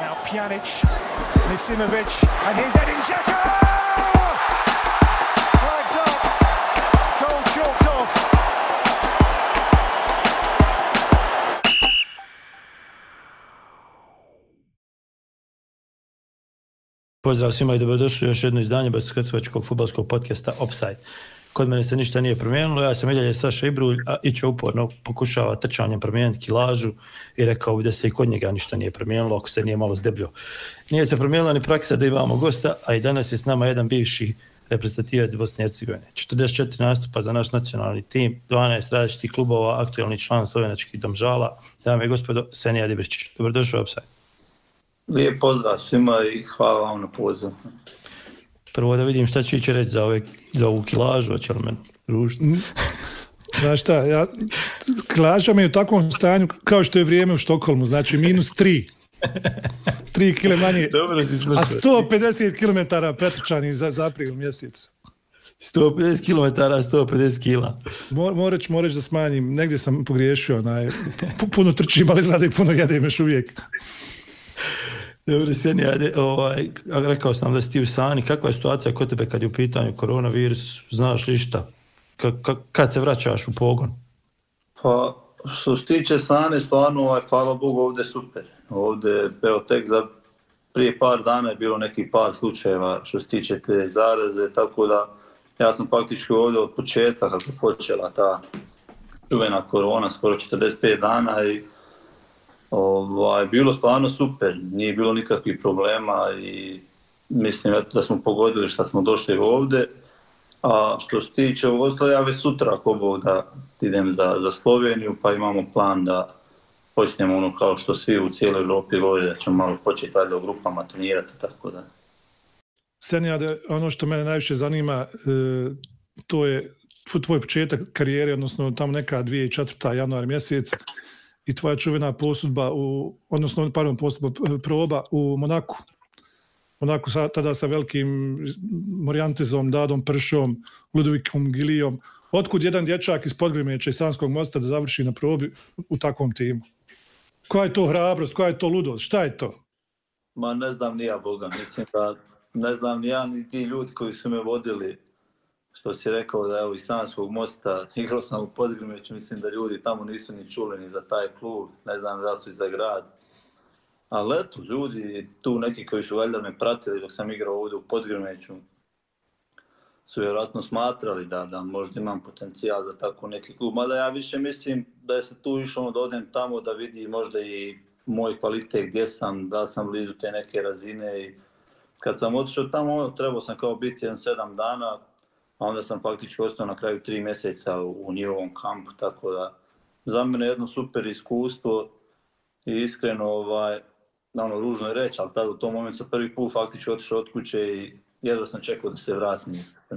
Now Pjanic, Misimovic, and here's Edin Dzeko! Flags up, goal chalked off. Pozdrav svima i dobrodošli u još jedno izdanje basketbološkog fudbalskog podcasta Offside. Kod mene se ništa nije promijenilo, ja sam i dalje Saša Ibrulj, a Ićo uporno pokušava trčanjem promijeniti kilažu i rekao bi da se i kod njega ništa nije promijenilo ako se nije malo zdebljio. Nije se promijenila ni praksa da imamo gosta, a i danas je s nama jedan bivši reprezentativac Bosne i Hercegovine. 44 nastupa za naš nacionalni tim, 12 različitih klubova, aktualni član slovenačkih Domžala. Dame i gospodo, Senijad Ibričić. Dobrodošao u Offside. Lijep pozdrav svima i hvala vam na pozivu. Prvo da vidim šta će Iće reći za ovu kilažu, hoće li me ružiti? Znaš šta, kilaža mi je u takvom stanju kao što je vrijeme u Štokholmu, znači -3. 3 kg manje, Dobro si smršao. a 150 km pretrčani za april mjesec. 150 km, 150 kila. Moraš da smanjim, negdje sam pogriješio, puno trčim, ali izgleda i puno jedem još uvijek. Dobro, Senijade, rekao sam da si ti u Sani, kakva je situacija kod tebe kad je u pitanju koronavirus, znaš li šta? Kad se vraćaš u pogon? Pa, što se tiče Sane, stvarno, hvala Bogu, ovdje super. Ovdje, evo, tek prije par dana je bilo neki par slučajeva što se tiče te zaraze, tako da ja sam faktički ovdje od početka kako je počela ta čuvena korona, skoro 45 dana i bilo stvarno super, nije bilo nikakvih problema i mislim da smo pogodili što smo došli ovdje. A što se tiče ovo, ja već sutra ako Bog da idem za Sloveniju, pa imamo plan da počnemo ono kao što svi u cijeloj Europi govore, da ćemo malo početi valjda u grupama trenirati, tako da. Senijade, ono što mene najviše zanima, to je tvoj početak karijere, odnosno tamo neka 2004. januar mjesec, i tvoja čuvena posudba, proba u Monaku. Monaku tada sa velikim Morijantezom, Dadom Pršom, Ludovikom Gilijom. Otkud jedan dječak iz Podgrimeća i Sanskog Mosta da završi na probi u takvom timu? Koja je to hrabrost, koja je to ludost, šta je to? Ma ne znam ni ja, Boga, mislim da ne znam ni ja ni ti ljudi koji su me vodili. Što si rekao da evo iz Sanskog Mosta, igrao sam u Podgrimeću, mislim da ljudi tamo nisu ni čuli ni za taj klub, ne znam da su i za grad. Ali eto, ljudi tu neki koji su valjda me pratili dok sam igrao ovdje u Podgrimeću su vjerojatno smatrali da možda imam potencijal za tako neki klub. Mada ja više mislim da je se tu išao da odem tamo da vidi možda i moj kvalitet gdje sam, da sam blizu te neke razine. I kad sam otišao tamo, trebao sam kao biti 7 dana, a onda sam faktički ostao na kraju 3 mjeseca u njihovom kampu, tako da za mene je jedno super iskustvo i iskreno, ružno je reći, ali tada u tom momentu sam prvi put faktički otišao od kuće i jedva sam čekao da se vratim.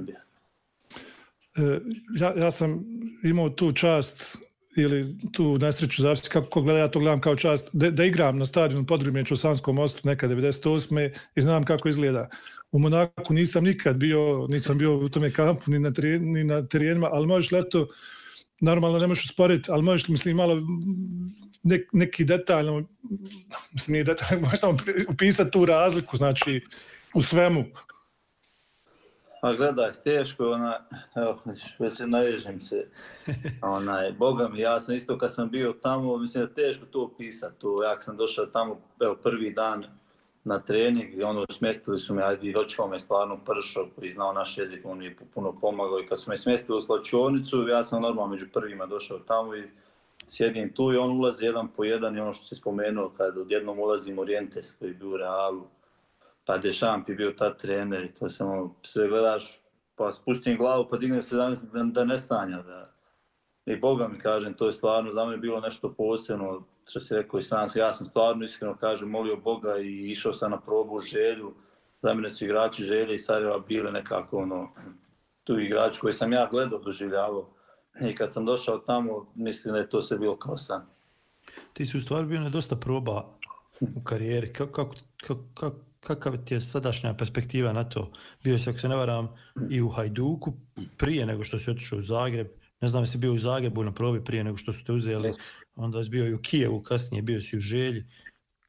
Ja sam imao tu čast ili tu nesreću, zavisi kako gleda, ja to gledam kao čast, da igram na stadionu Podgrimeću u Sanskom Mostu neka 98. i znam kako izgleda. U Monaku nisam nikad bio, nisam bio u tome kampu, ni na terenima, ali možeš leto, normalno ne možeš usporiti, ali možeš, mislim, malo neki detaljno, mislim, nije detaljno, možeš tamo upisati tu razliku, znači, u svemu. A gledaj, teško, evo, već naježim se, Boga mi, ja sam isto kad sam bio tamo, mislim da je teško to opisati, ja sam došao tamo, evo, prvi dan na trening i smjestili su me, dočekao me stvarno Pršo koji znao naš jezik, on mi je puno pomagao i kad su me smjestili u slačionicu, ja sam normalno među prvima došao tamo i sjedim tu i on ulazi jedan po jedan i ono što se spomenuo kad odjednom ulazi Morientes koji je bio u Realu, pa Dešamp je bio tad trener i to samo sve gledaš, pa spustim glavu pa dignem se da ne sanja. I Boga mi kažem, to je stvarno za mene bilo nešto posebno, što si rekao i sam, ja sam stvarno iskreno kažem molio Boga i išao sam na probu Želju, za mene su igrači Želje i Sarajeva bili nekako tu igrači koji sam ja gledao, doživljavao i kad sam došao tamo mislim da je to sve bilo kao san. Ti si u stvari bio na dosta proba u karijeri, kakav ti je sadašnja perspektiva na to? Bio si, ako se ne varam, i u Hajduku prije nego što si otišao u Zagreb. Ne znam, jesi bio u Zagrebu na probi prije nego što su te uzeli. Onda si bio i u Kijevu, kasnije bio si u Želji.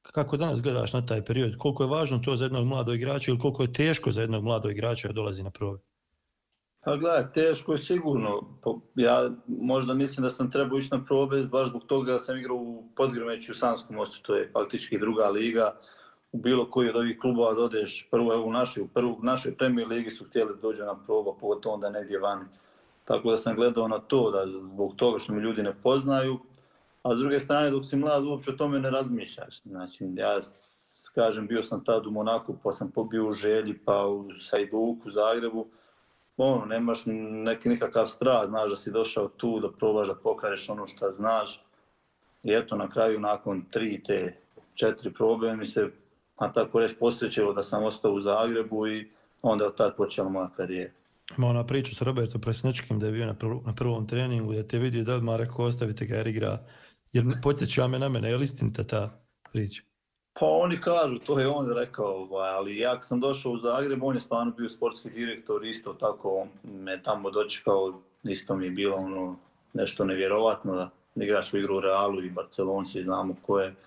Kako danas gledaš na taj period? Koliko je važno to za jednog mladog igrača ili koliko je teško za jednog mladog igrača da dolazi na probe? Pa gledaj, teško je sigurno. Ja možda mislim da sam trebao ići na probe baš zbog toga da sam igrao u Podgrmeću u Sanskom Mostu, to je faktički druga liga. U bilo koji od ovih klubova da odeš, prvo u našoj Premier ligi su htjeli da dođu na probu, pogotovo onda negdje vani. Tako da sam gledao na to, da zbog toga što me ljudi ne poznaju, a s druge strane dok si mlad uopće o tome ne razmišljaš. Znači, ja kažem, bio sam tad u Monaku, pa sam bio u Želji, pa u Hajduku, u Zagrebu. Nemaš nikakav strah, znaš da si došao tu da probaš da pokažeš ono što znaš. I eto, na kraju, nakon 4 probe mi se, a tako reći, posrećilo da sam ostao u Zagrebu i onda je od tad počela moja karijera. Ima ona priča sa Robertom Presnečkim da je bio na prvom treningu, da te vidio da odmah rekao ostavite ga jer igra, jer podsjeća me na mene, je li istinita ta priča? Pa oni kažu, to je on rekao, ali ja kad sam došao u Zagreb, on je stvarno bio sportski direktor, isto tako on me tamo dočekao, isto mi je bilo nešto nevjerovatno da igrač u igru u Realu i Barcelonci, znamo ko je.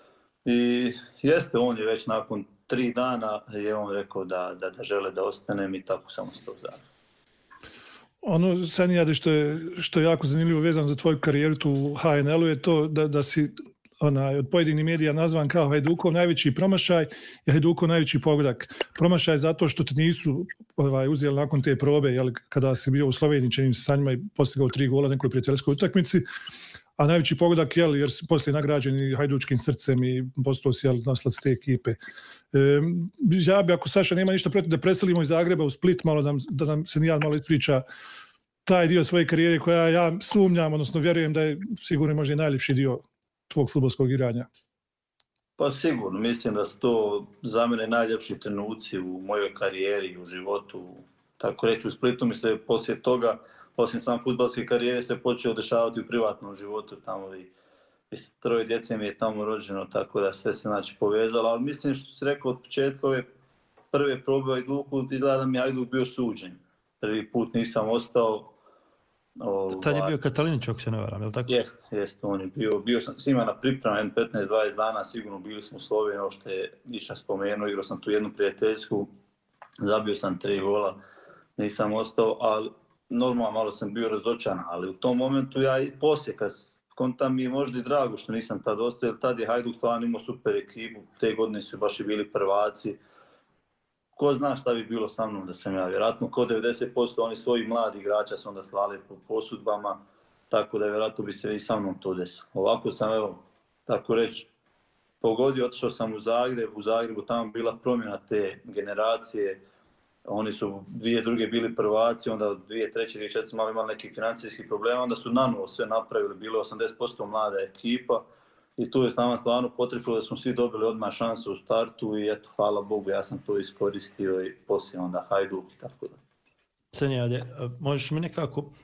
I jeste, on je već nakon 3 dana je on rekao da žele da ostanem i tako sam ostao u Zagrebu. Ono, Senijade, što je jako zanimljivo vezano za tvoju karijeru tu u HNL-u je to da si od pojedinih medija nazvan kao Hajdukov najveći promašaj i Hajdukov najveći pogodak. Promašaj zato što te nisu uzeli nakon te probe, kada si bio u Sloveniji, čini se sa njima i postigao 3 gola na nekoj prijateljskoj utakmici, a najveći pogodak jer si poslije nagrađen i hajdučkim srcem i postao si noslac te ekipe. Ja bi, ako Saša nema ništa protiv, da preselimo iz Zagreba u Split, malo da nam se Nijan malo ispriča taj dio svoje karijere koja ja sumnjam, odnosno vjerujem da je sigurno možda i najljepši dio tvog fudbalskog igranja. Pa sigurno, mislim da su to za mene najljepši trenuci u mojoj karijeri i u životu. Tako reći, u Splitu mi se poslije toga, osim sam fudbalske karijere, se počeo dešavati u privatnom životu tamo i 3 djece mi je tamo rođeno, tako da sve se povezalo. Ali mislim što si rekao od početka ove prve probe u Hajduku, izgleda da mi Hajduk bio suđen. Prvi put nisam ostao. Tad je bio Katalinić, ako se ne varam, je li tako? Jeste, on je bio sam s njima na pripremu 15-20 dana, sigurno bili smo u Sloveniji, ovo što je Iša spomenuo, igrao sam tu jednu prijateljsku, zabio sam 3 gola, nisam ostao, ali normalno malo sam bio razočan, ali u tom momentu ja i poslije, kad kontam mi je možda i drago što nisam tad ostao, jer tad je Hajduk stvarno imao super ekipu, te godine su baš i bili prvaci. Ko zna šta bi bilo sa mnom da sam ja, vjerojatno ko 90% oni svoji mladi igrača su onda slali po posudbama, tako da vjerojatno bi se i sa mnom to desilo. Ovako sam, evo, tako reći, pogodio, otišao sam u Zagrebu tamo bila promjena te generacije, oni su 2 druge bili prvaci, onda 2, 3, 2, 4 su imali nekih financijskih problema, onda su nanovo sve napravili, bilo 80% mlada ekipa. I tu je stvarno potrefilo da smo svi dobili odmah šansu u startu i eto, hvala Bogu, ja sam to iskoristio i poslije onda Hajduk i tako da. Senijade, možeš mi nekako,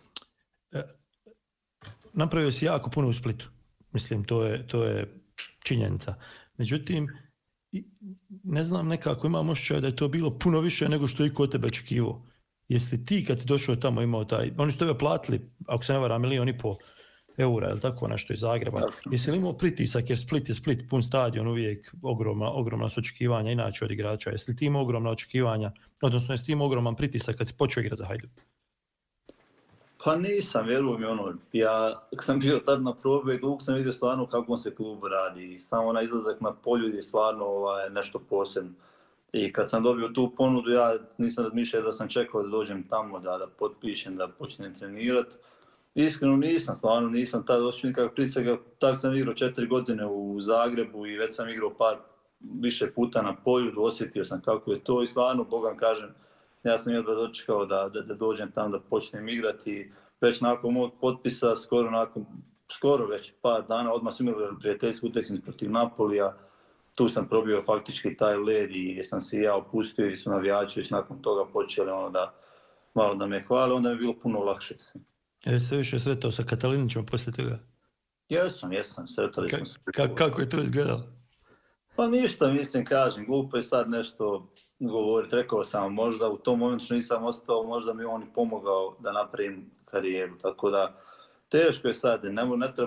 napravio si jako puno u Splitu, mislim, to je činjenica. Međutim, ne znam, nekako imam osjećaj da je to bilo puno više nego što je iko od tebe očekivao. Jesi ti kad si došao tamo imao taj, oni su tebe platili, ako se ne varam, 1,5 miliona eura, ili tako nešto iz Zagreba. Jesi li imao pritisak, jer Split je Split, pun stadion, uvijek ogromna su očekivanja inače od igrača. Jesi li ti imao ogromna očekivanja, odnosno jesi ti imao ogroman pritisak kad si počeo igrati za Hajduk? Pa nisam, vjerujem ja kad sam bio tad na probe i dug sam vidio stvarno kako se klub radi i samo onaj izlazak na polju je stvarno nešto posebno. I kad sam dobio tu ponudu, ja nisam razmišljao da sam čekao da dođem tamo, da potpišem, da počnem trenirati. Iskreno stvarno nisam tada osjećao nikakav pritisak, tako sam igrao 4 godine u Zagrebu i već sam igrao više puta na polju, osjetio sam kako je to i stvarno, Bogam kažem, ja sam jedva dočekao da dođem tamo da počnem igrati. Već nakon mog potpisa, skoro već par dana, odmah sam imao prijateljsku utakmicu protiv Napolija. Tu sam probio faktički taj led i sam se ja opustio i su navijači već nakon toga počeli malo da me hvale, onda mi je bilo puno lakše. Jesi se više sretao sa Katalinićima poslije toga? Jesam, sretali smo se. Kako je to izgledalo? Pa ništa, mislim, kažem, glupo je sad nešto govoriti. Rekao sam, možda u tom momentu što nisam ostao, možda mi on i pomogao da napravim karijeru. Tako da, teško je sad, ne treba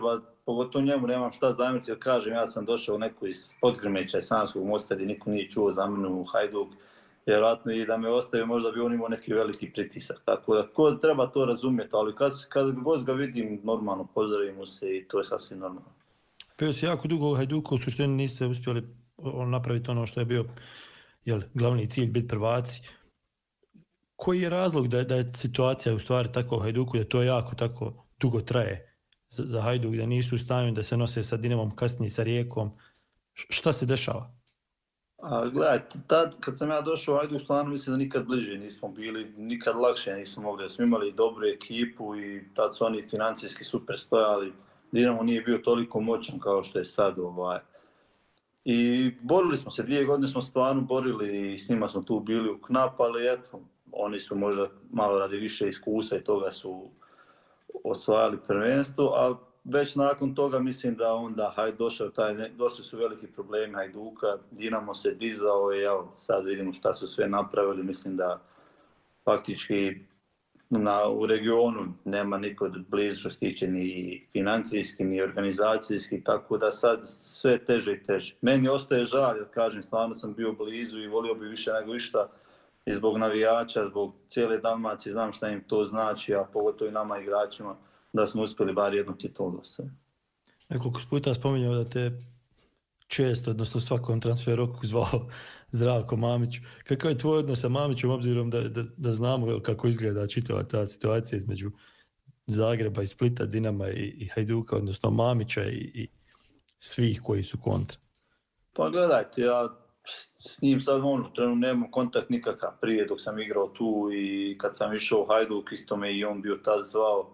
pogotovo njemu nemam šta zamjeriti, jer kažem, ja sam došao neko iz Podgrmeća i Sanskog Mosta gdje niko nije čuo za mene u Hajduk, vjerojatno i da me ostavio možda bi on imao neki veliki pritisak, tako da ko treba to razumjeti, ali kad god ga vidim normalno pozdravimo se i to je sasvim normalno. Bio si jako dugo u Hajduku, u suštini niste uspjeli napraviti ono što je bio glavni cilj, biti prvaci. Koji je razlog da je situacija u stvari tako u Hajduku, da to jako tako dugo traje za Hajduk, da nisu u stanju da se nose sa Dinamom, kasnije sa Rijekom? Šta se dešava? Gledajte, tad kad sam ja došao u Hajduk, stvarno mislim da nikad bliže nismo bili, nikad lakše nismo mogli, da smo imali dobru ekipu i tad su oni financijski super stojali. Dinamo nije bio toliko moćan kao što je sad. I borili smo se, 2 godine smo stvarno borili i s njima smo tu bili u knap, ali eto, oni su možda malo radi više iskustva i toga su osvajali prvenstvo, ali već nakon toga mislim da onda došli su veliki problemi Hajduka, Dinamo se dizao i evo, sad vidimo šta su sve napravili, mislim da faktički u regionu nema niko blizu što se tiče ni financijski, ni organizacijski, tako da sad sve teže i teže. Meni ostaje žal, jer kažem, stvarno sam bio blizu i volio bi više nego išta i zbog navijača, zbog cijele Dalmacije, znam šta im to znači, a pogotovo i nama igračima, da smo uspjeli bar jednu titulu. Nekoliko puta spominjao da te često, odnosno svakom transfer roku zvao Zdravko Mamić. Kakav je tvoj odnos sa Mamićem, obzirom da znamo kako izgleda čitava ta situacija između Zagreba i Splita, Dinama i Hajduka, odnosno Mamića i svih koji su kontra? Pa gledajte, ja s njim sad trenutno nemam kontakt nikakav. Prije dok sam igrao tu i kad sam išao u Hajduk, isto me i on bio tad zvao.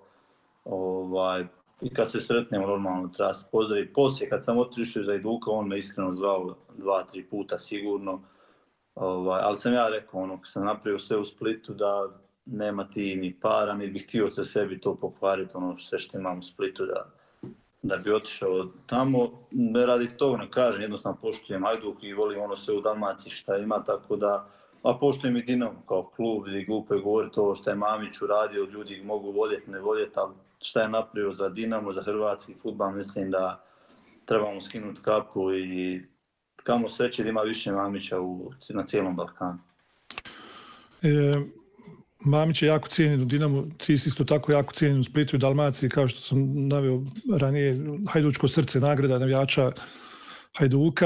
I kad se sretnemo normalno treba se pozdraviti. Poslije kad sam otišao iz Hajduka, on me iskreno zvao 2-3 puta sigurno. Ali sam ja rekao, kad sam napravio sve u Splitu, da nema ti ni para, ni bih htio za sebi to pokvariti, sve što imam u Splitu, da bi otišao tamo. Ne radi toga, ne kažem, jednostavno poštujem Hajduk i volim sve u Dalmaciji šta ima, tako da, a poštujem i Dinamo kao klub, i glupo je govoriti ovo što je Mamić uradio, ljudi mogu voljeti, ne voljeti, ali šta je napravio za Dinamo, za hrvatski fudbal, mislim da trebamo skinuti kapu i kamo sreće da ima više Mamića na cijelom Balkanu. Mamić je jako cijenjen u Dinamu, ti si isto tako jako cijenjen u Splitu i Dalmaciji, kao što sam naveo ranije, Hajdučko srce, nagrada navijača Hajduka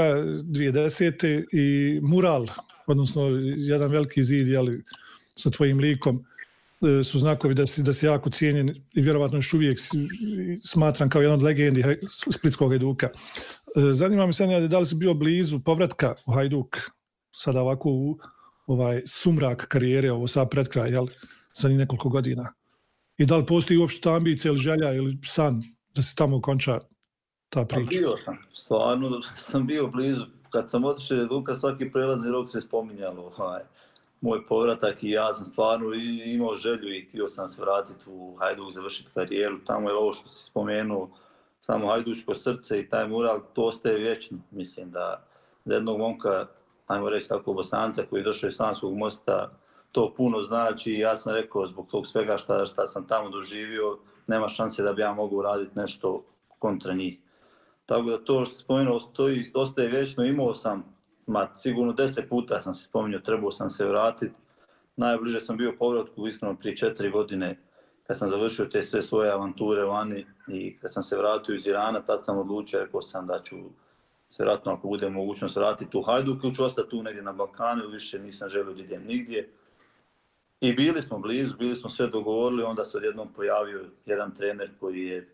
2010. i mural, odnosno jedan veliki zid sa tvojim likom, su znakovi da si jako cijenjen i vjerovatno još uvijek smatram kao jedan od legendi splitskog Hajduka. Zanima me se da li si bio blizu povratka u Hajduk, sada ovako u sumrak karijere, ovo sad pred kraj, za nekoliko godina. I da li postoji uopšte ta ambicija ili želja ili san da se tamo konča ta priča? Bio sam, stvarno sam bio blizu. Kad sam otišao iz Hajduka, svaki prelazni rok se spominjalo moj povratak i ja sam stvarno imao želju i htio sam se vratiti u Hajduk, završiti karijeru. Tamo je ovo što si spomenuo, samo Hajdučko srce i taj mural, to ostaje vječno. Mislim da za jednog momka, ajmo reći tako, Bosanca koji je došao iz Sanskog Mosta, to puno znači i ja sam rekao zbog tog svega šta sam tamo doživio, nema šanse da bi ja mogao raditi nešto kontra njih. Tako da to što spomenuo ostaje vječno, imao sam, sigurno 10 puta sam se spominjao, trebao sam se vratiti. Najbliže sam bio povratku iskreno prije 4 godine kad sam završio te sve svoje avanture vani i kad sam se vratio iz Irana, tad sam odlučio, rekao sam da ću se vratno ako bude mogućnost vratiti u Hajduk ili ću ostati tu negdje na Balkanu, više nisam želio da idem nigdje. I bili smo blizu, bili smo sve dogovorili, onda se odjednom pojavio jedan trener koji je,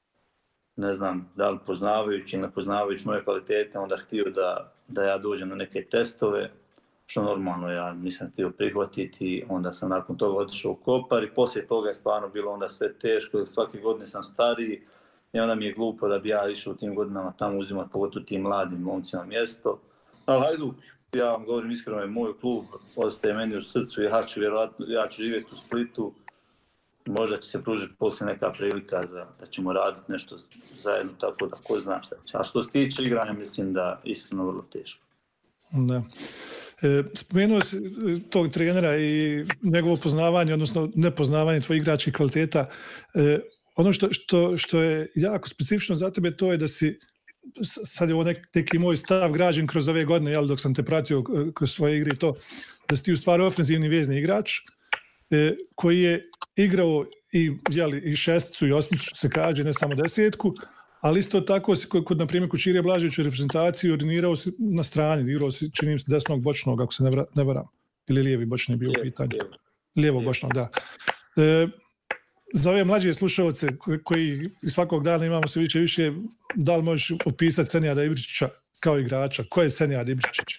ne znam, da li poznavajući ili ne poznavajući moje kvalitete, onda htio da ja dođem na neke testove, što normalno ja nisam htio prihvatiti, onda sam nakon toga otišao u Kopar i poslije toga je stvarno bilo onda sve teško, jer svake godine sam stariji i onda mi je glupo da bi ja išao u tim godinama tamo uzimati pogotovo tim mladim momcima mjesto. Ali Hajduk, ja vam govorim iskreno, je moj klub, ostaje meni u srcu, ja ću živjeti u Splitu, možda će se pružiti poslije neka prilika da ćemo raditi nešto zajedno, tako da ko zna šta će. A što se tiče igranja, mislim da iskreno vrlo teško. Da. Spomenuo si tog trenera i njegovo poznavanje, odnosno nepoznavanje tvojih igračkih kvaliteta. ono što je jako specifično za tebe, to je da si, sad je ovo neki moj stav građen kroz ove godine, jel, dok sam te pratio kroz svoje igre i to, da si ti u stvari ofenzivni vezni igrač koji je igrao i šesticu i osmicu, se kaže, ne samo desetku, ali isto tako si kod, na primjer, Čirije Blaževića u reprezentaciji ordinirao si na strani, igrao si, čini mi se, desnog bočnog, ako se ne varam, ili lijevi bočni je bio u pitanju. Lijevo bočnog, da. Za ove mlađe slušalce koji svakog dana imamo sve više, da li možeš opisati Senijada Ibričića kao igrača? Ko je Senijad Ibričić?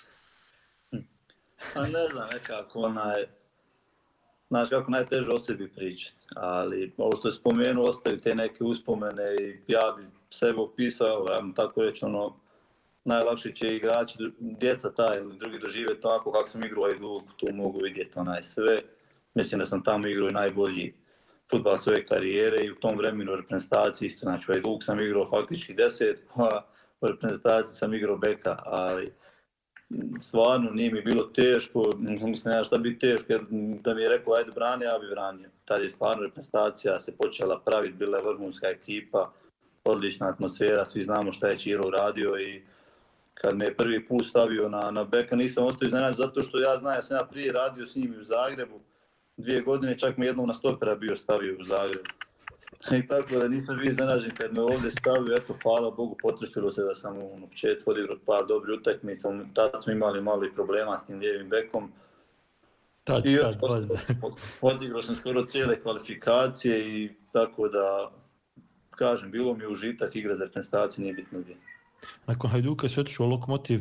Ne znam, nekako znaš kako najteže o sebi pričati, ali ovo što je spomenuo, ostavi te neke uspomene i ja bi sebe opisao, ja bi tako reći, najlakše će igrači, djeca taj ili drugi dožive tako kako sam igrao Hajduk, tu mogu vidjeti sve. Mislim da sam tamo igrao najbolji fudbal svoje karijere i u tom vremenu u reprezentaciji isto, znači u Hajduk sam igrao faktički 10, a u reprezentaciji sam igrao beka, ali stvarno nije mi bilo teško, mislim šta bi teško, da mi je rekao ajde brani, ja bi branio. Tad je stvarno reprezentacija se počela praviti, bila je vrhunska ekipa, odlična atmosfera, svi znamo šta je Čiro uradio i kad me je prvi put stavio na beka nisam ostao iznenađen zato što ja znam, ja sam prije radio s njim u Zagrebu 2 godine, čak me jednom na stopera bio stavio u Zagrebu. I tako da nisam bio iznenađen kad me ovdje stavio, eto, hvala Bogu, potrefilo se da sam u početku odigrao par dobrih utakmica, tada smo imali malo i problema s tim lijevim bekom. Odigrao sam skoro cijele kvalifikacije i tako da, kažem, bilo mi je užitak igra za reprezentaciju, nije bitno gdje. Nakon Hajduka si otišao u Lokomotiv,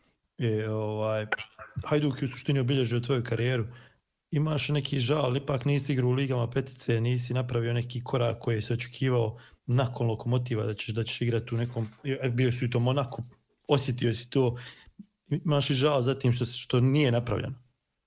Hajduk je u suštini obilježio tvoju karijeru. Imaš neki žal, ipak nisi igrao u ligama petice, nisi napravio neki korak koji se očekivao nakon Lokomotiva da ćeš igrati u nekom, bio si u tom Monaku, osjetio si to, imaš i žal za tim što nije napravljeno?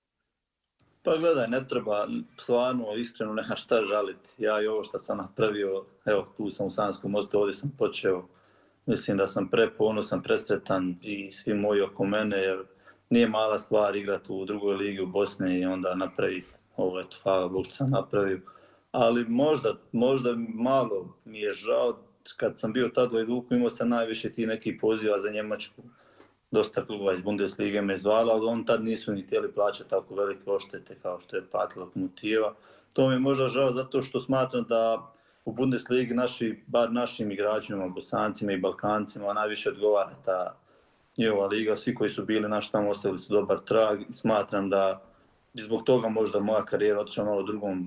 Pa gledaj, ne treba, stvarno, iskreno nema šta žaliti. Ja i ovo što sam napravio, evo tu sam u Sanskom Mostu, ovdje sam počeo, mislim da sam preponosan, presretan i svi moji oko mene, jer nije mala stvar igrati u drugoj ligi u Bosni i onda napraviti ovo, eto, hvala Bogu što sam napravio. Ali možda malo mi je žao, kad sam bio tad u Hajduku, imao sam najviše ti nekih poziva za Njemačku. Dosta kluba iz Bundeslige me zvala, ali on tad nisu ni htjeli plaćati tako velike odštete kao što je platila Lokomotiva. To mi je možda žao zato što smatram da u Bundesligi bar našim igračima, Bosancima i Balkancima najviše odgovara ta njihova liga, svi koji su bili naši tamo ostavili su dobar trag i smatram da bi zbog toga možda moja karijera otišla malo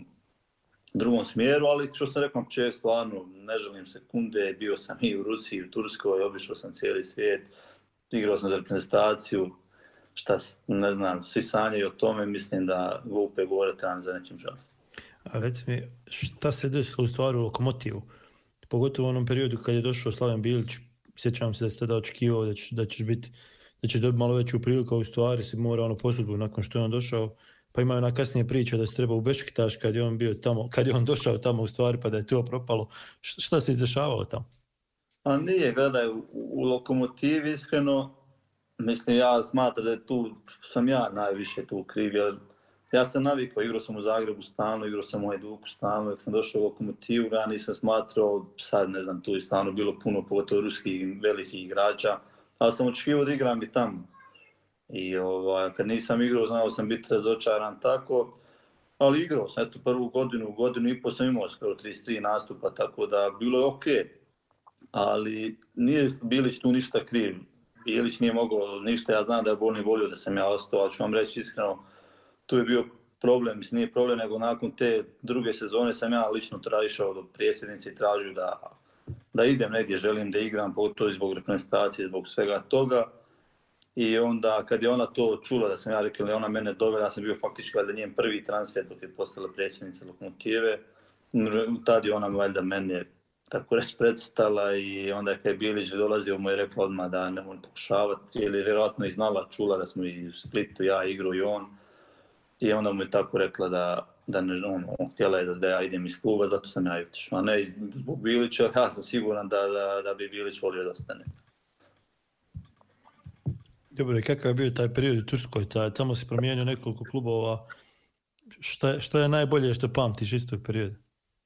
drugom smjeru, ali što sam rekao početak, stvarno ne želim sekunde, bio sam i u Rusiji, u Turskoj, obišao sam cijeli svijet, igrao sam za reprezentaciju, šta ne znam, svi sanjaju o tome, mislim da glupe govore trebam za nečim žaliti. A reci mi, šta se desilo u stvari u Lokomotivu? Pogotovo u onom periodu kad je došao Slaven Bilić, sjećam se da ste tada očekivao da ćeš dobiti malo veću priliku, a u stvari si morao posudbu nakon što je on došao, pa ima ona kasnije priča da se treba u Bešiktaš kad je on bio tamo, kad je on došao tamo u stvari pa da je to propalo. Šta se izdešavalo tamo? A nije, gledaj, u Lokomotivi iskreno, mislim, ja smatram da sam ja najviše tu kriv, jer ja sam navikao, igrao sam u Zagrebu stalno, igrao sam u Hajduku stalno, kad sam došao u Lokomotivu, ja nisam smatrao, sad ne znam, tu je stalno bilo puno, pogotovo ruskih velikih igrača, ali sam očekivao da igram i tamo. I kad nisam igrao, znao sam biti razočaran tako, ali igrao sam, eto, prvu godinu i pol sam imao skoro 33 nastupa, tako da bilo je okej. Ali nije Bilić tu ništa kriv. Bilić nije mogao ništa, ja znam da je Bolni volio da sam ja ostao, ali ću vam reći iskreno, tu je bio problem, mislim nije problem, nego nakon te druge sezone sam ja lično išao do predsjednice i tražio da idem negdje, želim da igram, pogotovo zbog reprezentacije, zbog svega toga. I onda kad je ona to čula da sam ja rekao da je ona mene dovela, ja sam bio faktički valjda njen prvi transfer dok je postala predsjednica Lokomotive, tad je ona valjda mene tako reći predstavila i onda kad je Bilić dolazio mu je rekla odmah da ne mogu pokušavati, jer je vjerojatno i znala, čula da smo i u Splitu, ja igrao i on. I onda mu je tako rekla da ne, htjela je da ja idem iz kluba, zato sam ja otišao. A ne zbog Bilića, ja sam siguran da bi Bilić volio da ostane. Dobro, i kakav je bio taj period u Turskoj? Tamo si promijenio nekoliko klubova. Šta je najbolje što pamtiš iz tog perioda?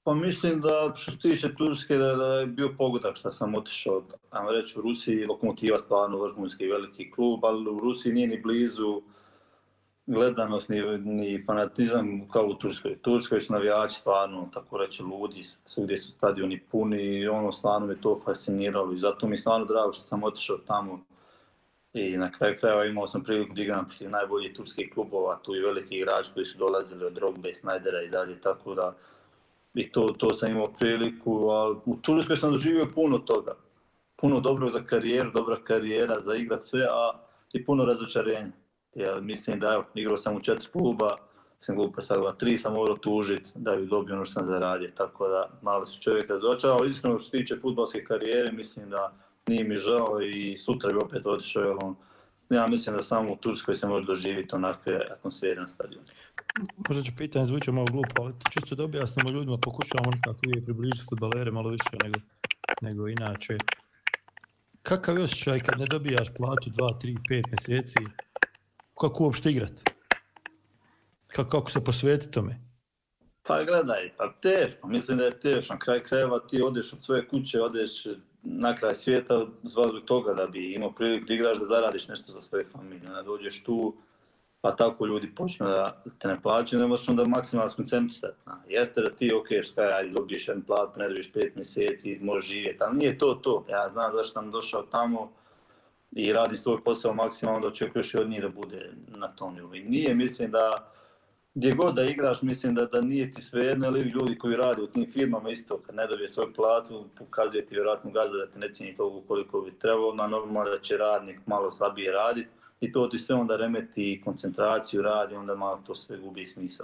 Pa mislim da što se tiče Turske da je bio pogodak što sam otišao, ajmo reći u Rusiji, Lokomotiva stvarno vrhunski veliki klub, ali u Rusiji nije ni blizu gledanost ni fanatizam kao u Turskoj. Turskoj su navijači stvarno, tako reći, ludi, svugdje su stadioni puni i ono stvarno me to fasciniralo i zato mi je stvarno drago što sam otišao tamo i na kraju krajeva imao sam priliku da igram protiv najboljih turskih klubova, tu i veliki igrači koji su dolazili od Drogbe, Snajdera i dalje, tako da i to sam imao priliku, a u Turskoj sam doživio puno toga. Puno dobro za karijeru, dobra karijera, za igrat sve, a i puno razočarenja. Ja mislim da igrao sam u 4 kluba, sam glupo sagledao, 3 sam morao tužiti da bi dobio ono što sam zaradio, tako da malo se čovjek razočarao. Iskreno što se tiče fudbalske karijere, mislim da nije mi žao i sutra bi opet otišao. Ja mislim da samo u Turskoj se može doživjeti onakve atmosfere na stadionu. Možda će pitanje zvuči malo glupo, ali čisto da objasnimo ljudima, pokušavamo nekako uvijek približiti fudbalere malo više nego inače. Kakav je osjećaj kad ne dobijaš platu 2, 3, 5 mjeseci? Kako uopšte igrati? Kako se posvetiti tome? Pa gledaj, pa teško, mislim da je teško. Na kraj krajeva ti odeš od svoje kuće, odeš na kraj svijeta zbog toga da bi imao priliku da igraš, da zaradiš nešto za svoje familije. Da dođeš tu, pa tako ljudi počnu da te ne plaćaju, ne možeš onda maksimalno skoncentrisati. Jeste da ti, ajde dobiješ jedan plat, ne dobiš 5 mjeseci, možeš živjeti, ali nije to. Ja znam zašto sam došao tamo i radim svoj posao maksimalno, da očekuješ i od njih da bude na tom nivou. I nije, mislim da gdje god da igraš, mislim da nije ti svejedno, ali ljudi koji rade u tim firmama isto, kad ne dobije svoju platu, pokazuje ti vjerojatno gazda da te ne cijeni toliko koliko bi trebalo, na normalno da će radnik malo slabije raditi i to ti sve onda remeti koncentraciju, radi, onda malo to sve gubi smisao.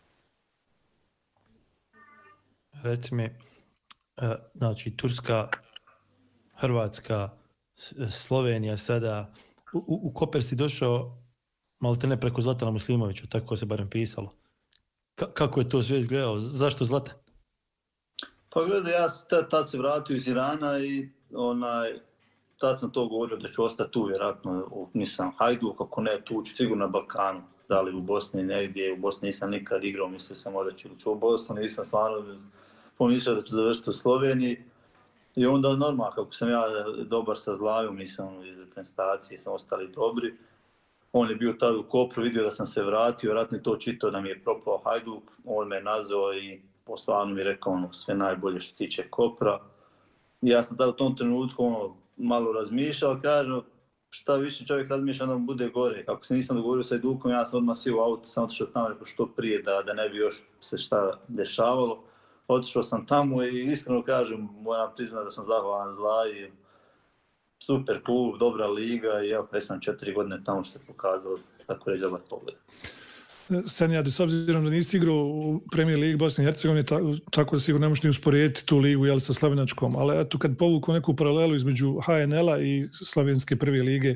Reci mi, znači Turska, Hrvatska, Slovenija sada, u Koper si došao malo te ne preko Zlatana Muslimovića, tako se barem pisalo. Kako je to sve izgledalo? Zašto Zlatan? Pa gledaj, ja tad se vratio iz Irana i tad sam to govorio da ću ostati tu vjerojatno, nisam Hajduk, ako ne tu ću sigurno na Balkanu, da li u Bosni negdje, u Bosni nisam nikad igrao, mislio sam možda ću u Bosnu, nisam stvarno pomišljao da ću završiti u Sloveniji. I onda normalno, kako sam ja dobar sa Zlajom, nisam iz reprezentacije, sam ostali dobri. On je bio tada u Kopru, vidio da sam se vratio, vjerojatno je to čitao da mi je propao Hajduk, on me nazvao i stvarno mi rekao sve najbolje što tiče Kopra. I ja sam tada u tom trenutku malo razmišljao, kažem šta više čovjek razmišlja da mu bude gore. Kako se nisam dogovorio sa Hajdukom, ja sam odmah sjeo u auto, sam otišao tamo rekao što prije da ne bi još se šta dešavalo. Otišao sam tamo i iskreno kažem, moram priznati da sam zahvalan Zlaji. Super klub, dobra liga i evo, sam 4 godine tamo što je pokazao, tako reći, dobar pogled. Senijade, s obzirom da nisi igrao u Premier Ligi Bosne i Hercegovine, tako da sigurno ne možeš ni usporediti tu ligu sa slovenačkom, ali eto kad povuku neku paralelu između HNL-a i slovenske prve lige,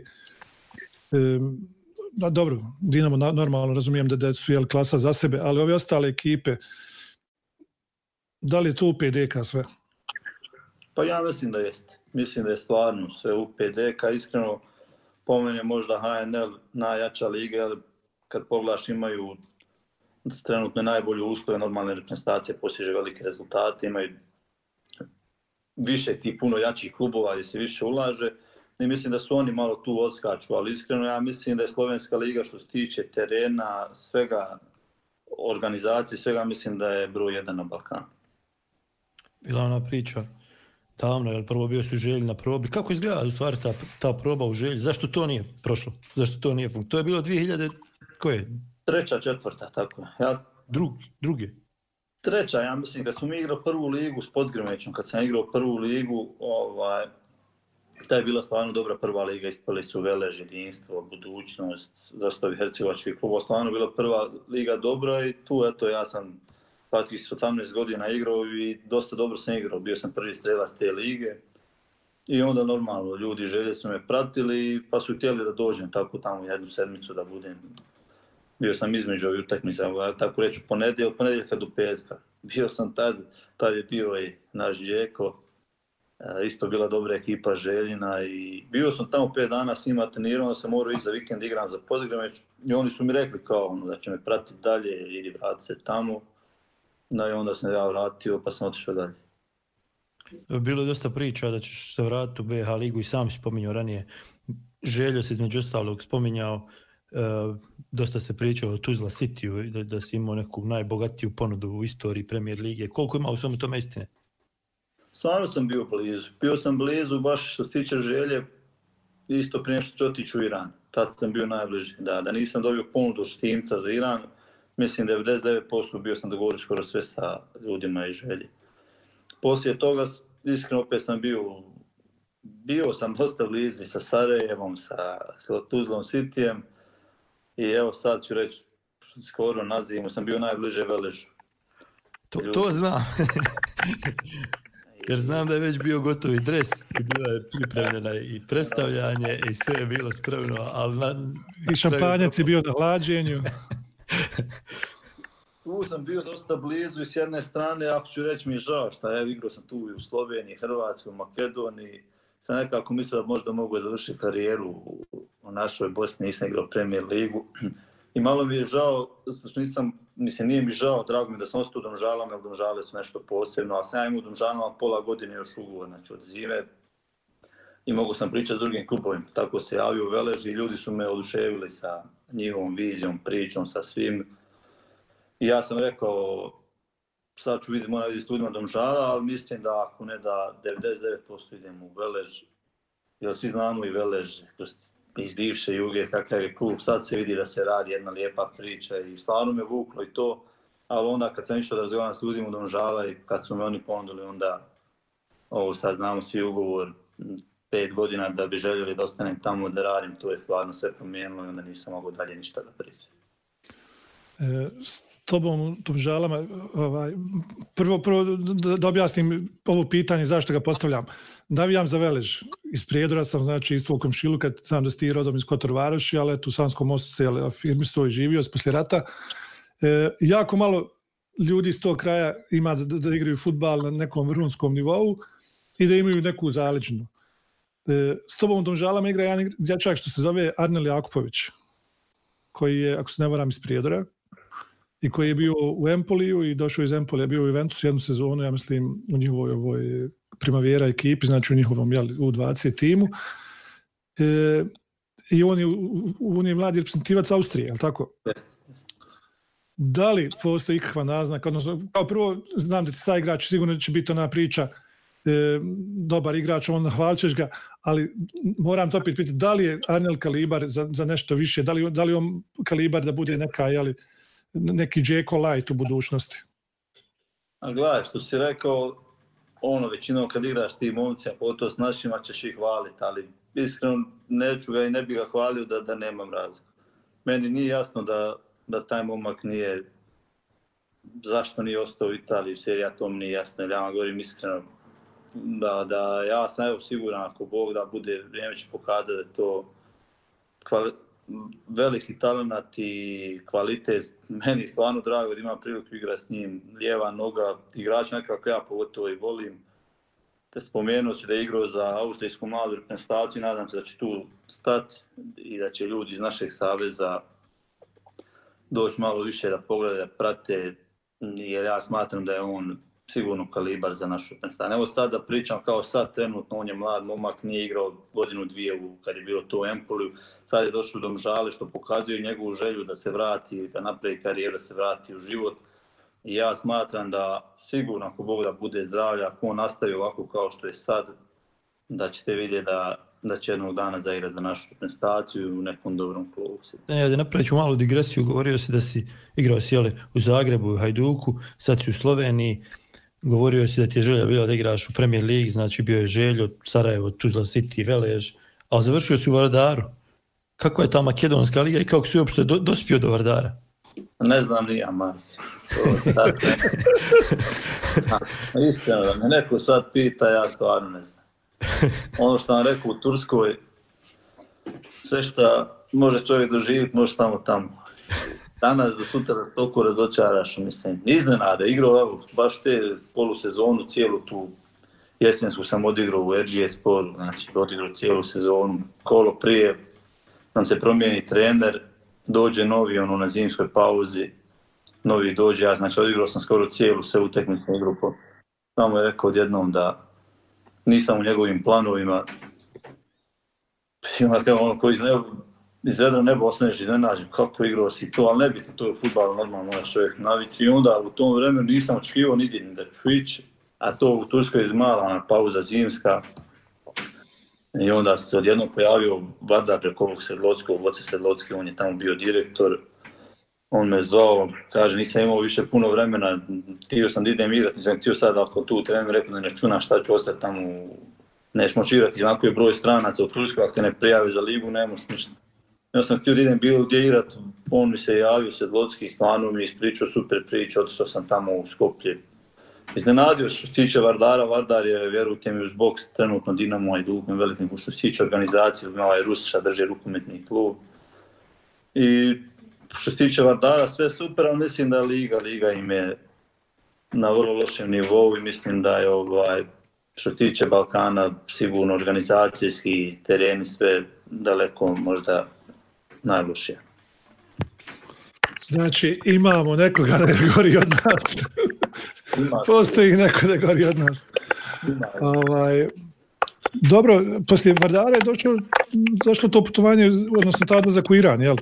dobro, Dinamo normalno razumijem da su klasa za sebe, ali ove ostale ekipe, da li je to UPDK sve? Pa ja mislim da jeste. Mislim da je stvarno sve UPDK, iskreno po meni je možda HNL najjača liga, ali kad pogledaš imaju trenutno najbolje uslove, normalne reprezentacije, postiže velike rezultate, imaju više tih puno jačih klubova gdje se više ulaže i mislim da su oni malo tu odskaču, ali iskreno ja mislim da je slovenska liga što se tiče terena, svega, organizacije, svega mislim da je broj 1 na Balkanu. Bila ona priča davno, jer prvo bio su Želji na probi. Kako izgleda u stvari ta proba u Želji? Zašto to nije prošlo? Zašto to nije funkcioniralo? To je bilo 2000, koje? 3., 4., tako je. Druge? 3., ja mislim, kad smo mi igrali prvu ligu s Podgrmećom, kad sam igrao prvu ligu, ta je bila stvarno dobra prva liga, ispali su Velež, Jedinstvo, Budućnost, dosta hercegovačkih klubova, stvarno bila prva liga dobra i tu, eto, ja sam s 18 godina igrao i dosta dobro sam igrao, bio sam prvi strelac te lige i onda normalno ljudi Želje su me pratili pa su htjeli da dođem tako tamo jednu sedmicu da budem. Bio sam između ovih utakmica, tako reći ponedjeljka do petka. Bio sam tad je bio i naš Đeko, isto bila dobra ekipa Željina i bio sam tamo 5 dana s njima trenirao, sam morao ići za vikend igram za Podgrmeć i oni su mi rekli kao da će me pratiti dalje, idi vrati se tamo. No i onda sam ja vratio pa sam otišao dalje. Bilo je dosta priča da ćeš se vratiti u BiH ligu i sam si spominjao ranije. Željo se između ostalog spominjao, dosta se pričao o Tuzla Cityu, da si imao neku najbogatiju ponudu u istoriji Premier lige. Koliko ima u svemu tome istine? Stvarno sam bio blizu. Bio sam blizu baš što se tiče Želje, isto prije što ću otići u Iran. Tad sam bio najbliži. Da nisam dobio ponudu Štimca za Iran, mislim 99% bio sam dogovorio skoro sve sa ljudima iz Želje. Poslije toga, iskreno opet sam bio sam dosta blizu sa Sarajevom, sa Tuzlom Cityjem i evo sad ću reći, skoro na zimu sam bio najbliže Veležu. To znam. Jer znam da je već bio gotovi dres i bila je pripremljena i predstavljanje i sve je bilo spremno. Ali i šampanjac je bio na hlađenju. Tu sam bio dosta blizu i s jedne strane, ako ću reći mi je žao što ja igrao sam tu i u Sloveniji, Hrvatskoj, Makedoniji. Sam nekako mislio da možda mogu završiti karijeru u našoj Bosni, nisam igrao Premier ligu. I malo mi je žao, nije mi žao, drago mi da sam ostao u Domžalama, jer Domžale su nešto posebno, ali sam ja imao u Domžalama pola godine još ugovor, znači od zime. I mogu sam pričati s drugim klubovima. Tako se javio u Veleži i ljudi su me oduševili sa njihovom vizijom, pričom, sa svim. I ja sam rekao, sad ću moram vidjeti s ljudima Domžala, ali mislim da ako ne da 99% idemo u Velež. Jer svi znamo i Velež iz bivše Juge, kakav je klub. Sad se vidi da se radi jedna lijepa priča i stvarno me vuklo i to. Ali onda kad sam išao da razgovaram s ljudima Domžala i kad su me oni ponudili, onda ovo sad znamo svi ugovor 5 godina da bi željeli da ostanem tamo da radim, to je stvarno sve promijenilo i onda nisam mogao dalje ništa da pričam. S tobom u Domžalama, prvo da objasnim ovo pitanje zašto ga postavljam. Navijam za Velež. Iz Prijedora sam, znači iz tvojeg komšiluka, znam da si ti rodom iz Kotor Varoši, ali tu u Sanskom Mostu se afirmisao i živio poslije rata. Jako malo ljudi iz tog kraja ima da igraju fudbal na nekom vrhunskom nivou i da imaju neku zaleđnu. S tobom u Domžalama igra jedan dječak što se zove Arnel Jakupović, koji je, ako se ne varam, iz Prijedora i koji je bio u Empoliju i došao iz Empolija, bio u Juventusu jednu sezonu, ja mislim, u njihovoj ovoj Primavera ekipi, znači u njihovom U20 timu. I on je mladi reprezentativac Austrije, je li tako? Da li postoji ikakva naznaka, odnosno, kao prvo, znam da ti sa igrač, sigurno će biti ona priča, dobar igrač, on hvalit ćeš ga, ali moram to opet pitati, da li je Arnel kalibar za nešto više, da li on kalibar da bude neki Džeko Light u budućnosti? A gledaj, što si rekao, većinom kad igraš ti momci, a potom s našima ćeš ih hvaliti, ali iskreno neću ga i ne bi ga hvalio da nemam razloga. Meni nije jasno da taj momak nije, zašto nije ostao u Italiji, serija to mi nije jasno, jer ja vam govorim iskreno, da ja sam evo siguran ako Bog da bude, vrijeme će pokazati da je to veliki talent i kvalitet. Meni stvarno drago da imam priliku igrati s njim, lijeva noga, igrač nekako ja pogotovo i volim. Spomenuo si da je igrao za austrijsku mladu reprezentaciju, nadam se da će tu stati i da će ljudi iz našeg saveza doći malo više da pogledaju, da prate, jer ja smatram da je on sigurno kalibar za našu reprezentaciju. Evo sad da pričam kao sad trenutno, on je mlad momak, nije igrao godinu dvije kad je bilo to u Empoliju. Sad je došao u Domžale što pokazuje njegovu želju da se vrati, da napravi karijeru, da se vrati u život. I ja smatram da sigurno ako Bog da bude zdravlja, ako on nastavi ovako kao što je sad, da ćete vidjeti da će jednog dana zaigrati za našu reprezentaciju u nekom dobrom klubu. Da napravit ću malu digresiju, govorio si da si igrao u Zagrebu, u Hajduku, sad si u Sloveniji, govorio si da ti je želja bila da igraš u Premier ligi, znači bio je Željo, Sarajevo, Tuzla City, Velež, ali završio si u Vardaru. Kako je ta makedonska liga i kako si uopšte dospio do Vardara? Ne znam ni ja, majke. Iskreno da me neko sad pita, ja stvarno ne znam. Ono što vam rekao u Turskoj, sve što može čovjek doživjeti, može tamo. Danas do sutra da toliko razočaraš, mislim. Iznenade, igrao baš te polusezonu, cijelu tu jesensku sam odigrao u RG Sporu, znači odigrao cijelu sezonu, kolo prije nam se promijeni trener, dođe novi na zimskoj pauzi, novi dođe, ja znači odigrao sam skoro cijelu sve utakmicu igru, samo je rekao odjednom da nisam u njegovim planovima. Ima kao ono koji iz vedra nebo ostaneš iznenađen, kako igrao si to, ali nebitno, to je fudbal, normalno mora čovjek navići. I onda u tom vremenu nisam očekivao nigdje da ću ići, a to u Turskoj je mala pauza zimska. I onda se odjednom pojavio Vardar preko ovog Sedlockog, Voce Sedlocki, on je tamo bio direktor. On me zvao, kaže nisam imao više puno vremena, htio sam da idem igrati, nisam htio sad ako tu trener rekao da ne računam šta ću ostati tamo, neš moći igrati, znako je broj stranaca u Turskoj, ako te ne prijave za ligu, ne moš ništa. Ja sam htio da idem bilo gdje igrati, on mi se javio, Sedlocki, stvarno mi ispričao super priču, otišao sam tamo u Skoplje. Iznenadio što se tiče Vardara, Vardar je, vjerujte mi, uz boks trenutno Dinamo i Dugim velikim, što se tiče organizacije, ovaj Rusiša drži rukometni klub. I što se tiče Vardara, sve super, ali mislim da Liga im je na vrlo lošem nivou i mislim da je što se tiče Balkana sigurno organizacijski tereni sve daleko možda najlošije. Znači imamo nekoga da gori od nas. Postoji neko da gori od nas. Dobro, poslije Vardara je došlo to putovanje, odnosno ta odlazak u Iran, jel?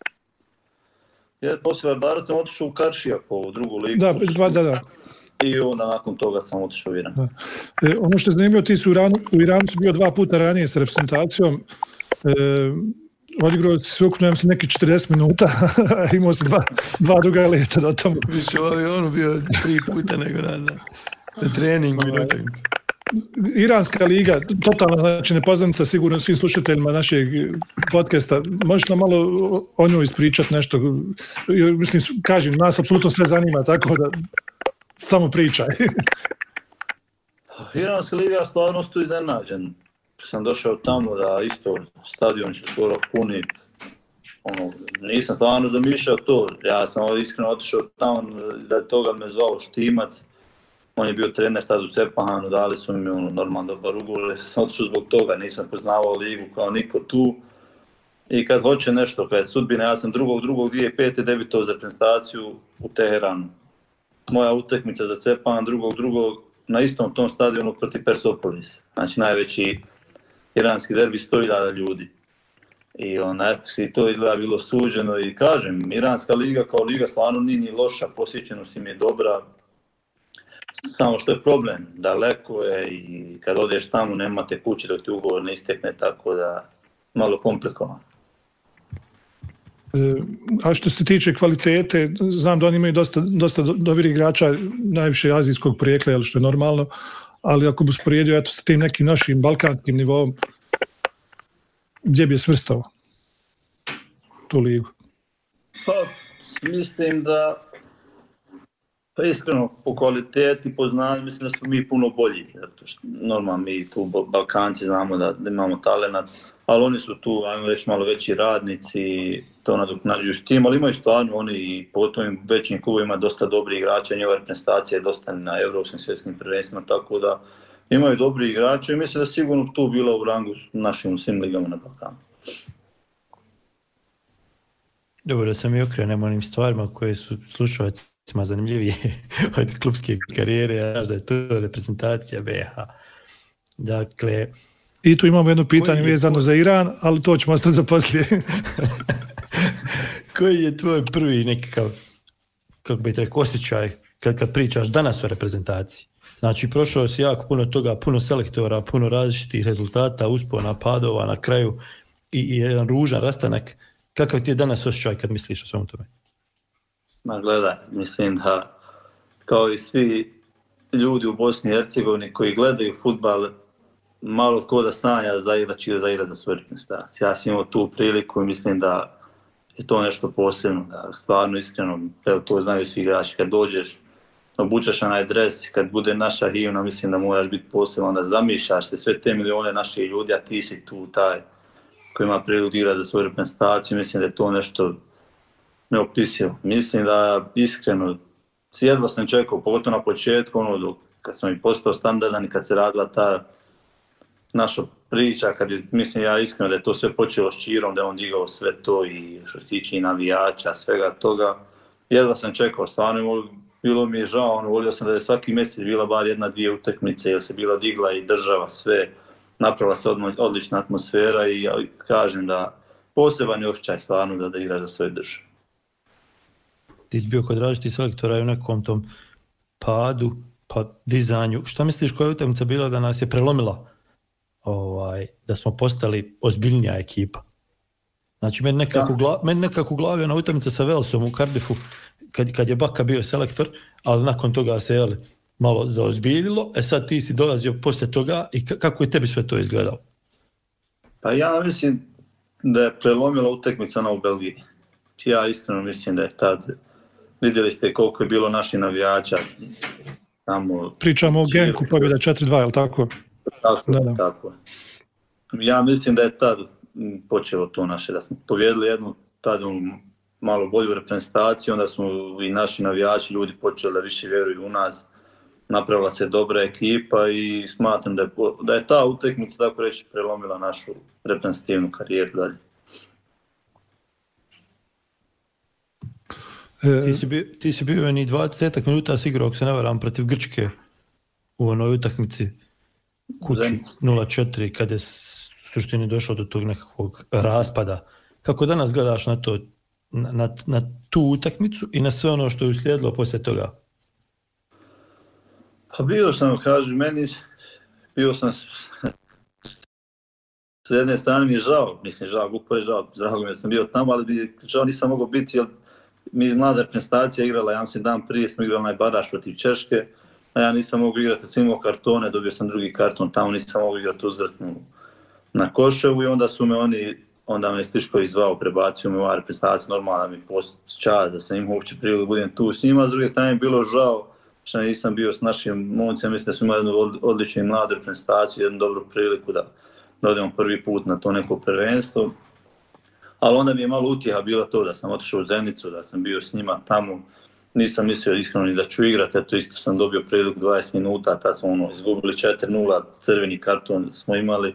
Poslije Vardara sam otišao u Karšijaku, u drugu ligu. Da. I onda nakon toga sam otišao u Iran. Ono što je zanimljivo, ti su u Iranu su bio 2 puta ranije s reprezentacijom. Odigrao si sveukupno, ja mislim, neki 40 minuta, imao si dva druga leta do tomu. Više ono bio 3 puta nego na treningu i utakmici. Iranska liga, totalna znači nepoznanica sigurno svim slušateljima našeg podcasta. Možeš nam malo o njoj ispričati nešto? Mislim, kažem, nas apsolutno sve zanima, tako da samo pričaj. Iranska liga stvarno stoji iznenađen. Sam došao tamo da isto stadion će skoro puni. Nisam stvarno zamišljao to. Ja sam iskreno otišao tamo da toga me zvao Štimac. On je bio trener tada u Sepahanu, dali su mi normalno dobar ugovor. Sam otišao zbog toga, nisam poznavao ligu kao niko tu. I kad hoće nešto, kad je sudbina, ja sam 2.2.2005. debitao za reprezentaciju u Teheranu. Moja utakmica za Sepahan 2.2. na istom tom stadionu protiv Persepolis. Znači najveći iranski derbi 100.000 ljudi. I to izgleda bilo suđeno i kažem, Iranska liga kao liga stvarno nije ni loša, posjećenost im je dobra. Samo što je problem, daleko je i kad odeš tamo nemate kuće dok ti ugovor ne istekne, tako da malo komplikovano. A što se tiče kvalitete, znam da oni imaju dosta dobrih igrača, najviše azijskog porijekla, što je normalno, ali ako bi usporedio sa tim nekim našim balkanskim nivom, gdje bi je svrstao tu ligu? Pa, mislim da iskreno po kvaliteti, po znanju, mislim da smo mi puno bolji. Zato što normalno mi tu Balkanci znamo da imamo talenat, ali oni su tu, ajmo reći, malo veći radnici, to nadoknađuju s tim, ali imaju stvarno oni i po tim većim klubovima dosta dobri igrača, njeva reprezentacija je dosta na evropskim svjetskim prvenstvima, tako da imaju dobri igrače i mislim da sigurno tu bila u rangu našim svim ligama na Balkanu. Dobro, da sam i okrenem onim stvarima koje su slušalcima zanimljivije od klubske karijere, znaš da je to reprezentacija BiH. Dakle... I tu imamo jedno pitanje vezano za Iran, ali to ćemo ostati za poslije. Koji je tvoj prvi nekakav, kako bi ti rekao, osjećaj kad pričaš danas o reprezentaciji? Znači, prošao si jako puno toga, puno selektora, puno različitih rezultata, uspona, padova na kraju i jedan ružan rastanak. Kakav ti je danas osjećaj kad misliš o svemu tome? Ma gledaj, mislim da kao i svi ljudi u Bosni i Hercegovini koji gledaju fudbal, malo tko da sanja da će zaigrati za svoju reprezentaciju. Ja sam imao tu priliku i mislim da je to nešto posebno, da stvarno iskreno, to znaju svi igrači, kad dođeš, obučaš onaj dres, kad bude naša himna, mislim da moraš biti posebno, da zamišljaš se sve te milione naših ljudi, a ti si tu taj koji ima priliku igrati za svoju reprezentaciju, mislim da je to nešto neopisivo. Mislim da iskreno, jedva sam čekao, pogotovo na početku, kad sam i postao standardan i kad se radila ta naša priča, kad je, mislim ja iskreno da je to sve počelo s Čirom, da je on digao sve to i što se tiče i navijača, svega toga. jedva sam čekao, stvarno bilo mi je žao, volio sam da je svaki mjesec bila bar 1-2 utakmice, jer se bila digla i država sve, napravila se odlična atmosfera i kažem da poseban je osjećaj stvarno da igraš za svoje države. Ti si bio kod različitih selektora i u nekom tom padu, pa dizanju. Šta misliš koja je utakmica bila da nas je prelomila? Da smo postali ozbiljnija ekipa. Znači, meni nekako u glavi ona utakmica sa Walesom u Cardiffu, kad je Baka bio selektor, ali nakon toga se malo zaozbiljilo. Sad ti si dolazio poslije toga i kako je tebi sve to izgledalo? Pa ja mislim da je prelomila utakmica u Belgiji. Ja iskreno mislim da je tad, vidjeli ste koliko je bilo naših navijača. Pričamo o Genku, pobjeda 4-2, je li tako? Tako. Ja mislim da je tad počelo to naše, da smo pobjedili jednu tad malo bolju reprezentaciju, onda smo i naši navijači, ljudi počeli da više vjeruju u nas. Napravila se dobra ekipa i smatram da je ta utakmica, tako reći, prelomila našu reprezentativnu karijeru dalje. Ti si bio ni 20 minuta si igrao, ako se ne varam, protiv Grčke u onoj utakmici kući 0-4, kad je suštini došao do tog nekakvog raspada. Kako danas gledaš na to, na tu utakmicu i na sve ono što je uslijedilo poslije toga? Pa bio sam, bio sam s jedne strane mi je žao, Vuko je žao, drago mi je da sam bio tamo, ali žao nisam mogao biti, jer mi mlada reprezentacija igrala, ja mislim dan prije smo igrali baraž protiv Češke, a ja nisam mogao igrati, sam imao kartone, dobio sam drugi karton tamo, nisam mogao igrati uzvratnu na Koševu i onda me Stišković zvao, prebacio me u reprezentaciju, normalno mi čast da sam imao uopće priliku da budem tu s njima, s druge strane bilo žao što nisam bio s našim momcima, mislim da smo imali jednu odličnu mladu reprezentaciju, jednu dobru priliku da odemo prvi put na to neko prvenstvo. Ali onda mi je malo utjeha bila to da sam otišao u Zenicu, da sam bio s njima tamo. Nisam mislio iskreno ni da ću igrati, eto isto sam dobio priliku 20 minuta, tad smo izgubili 4-0, crveni karton smo imali.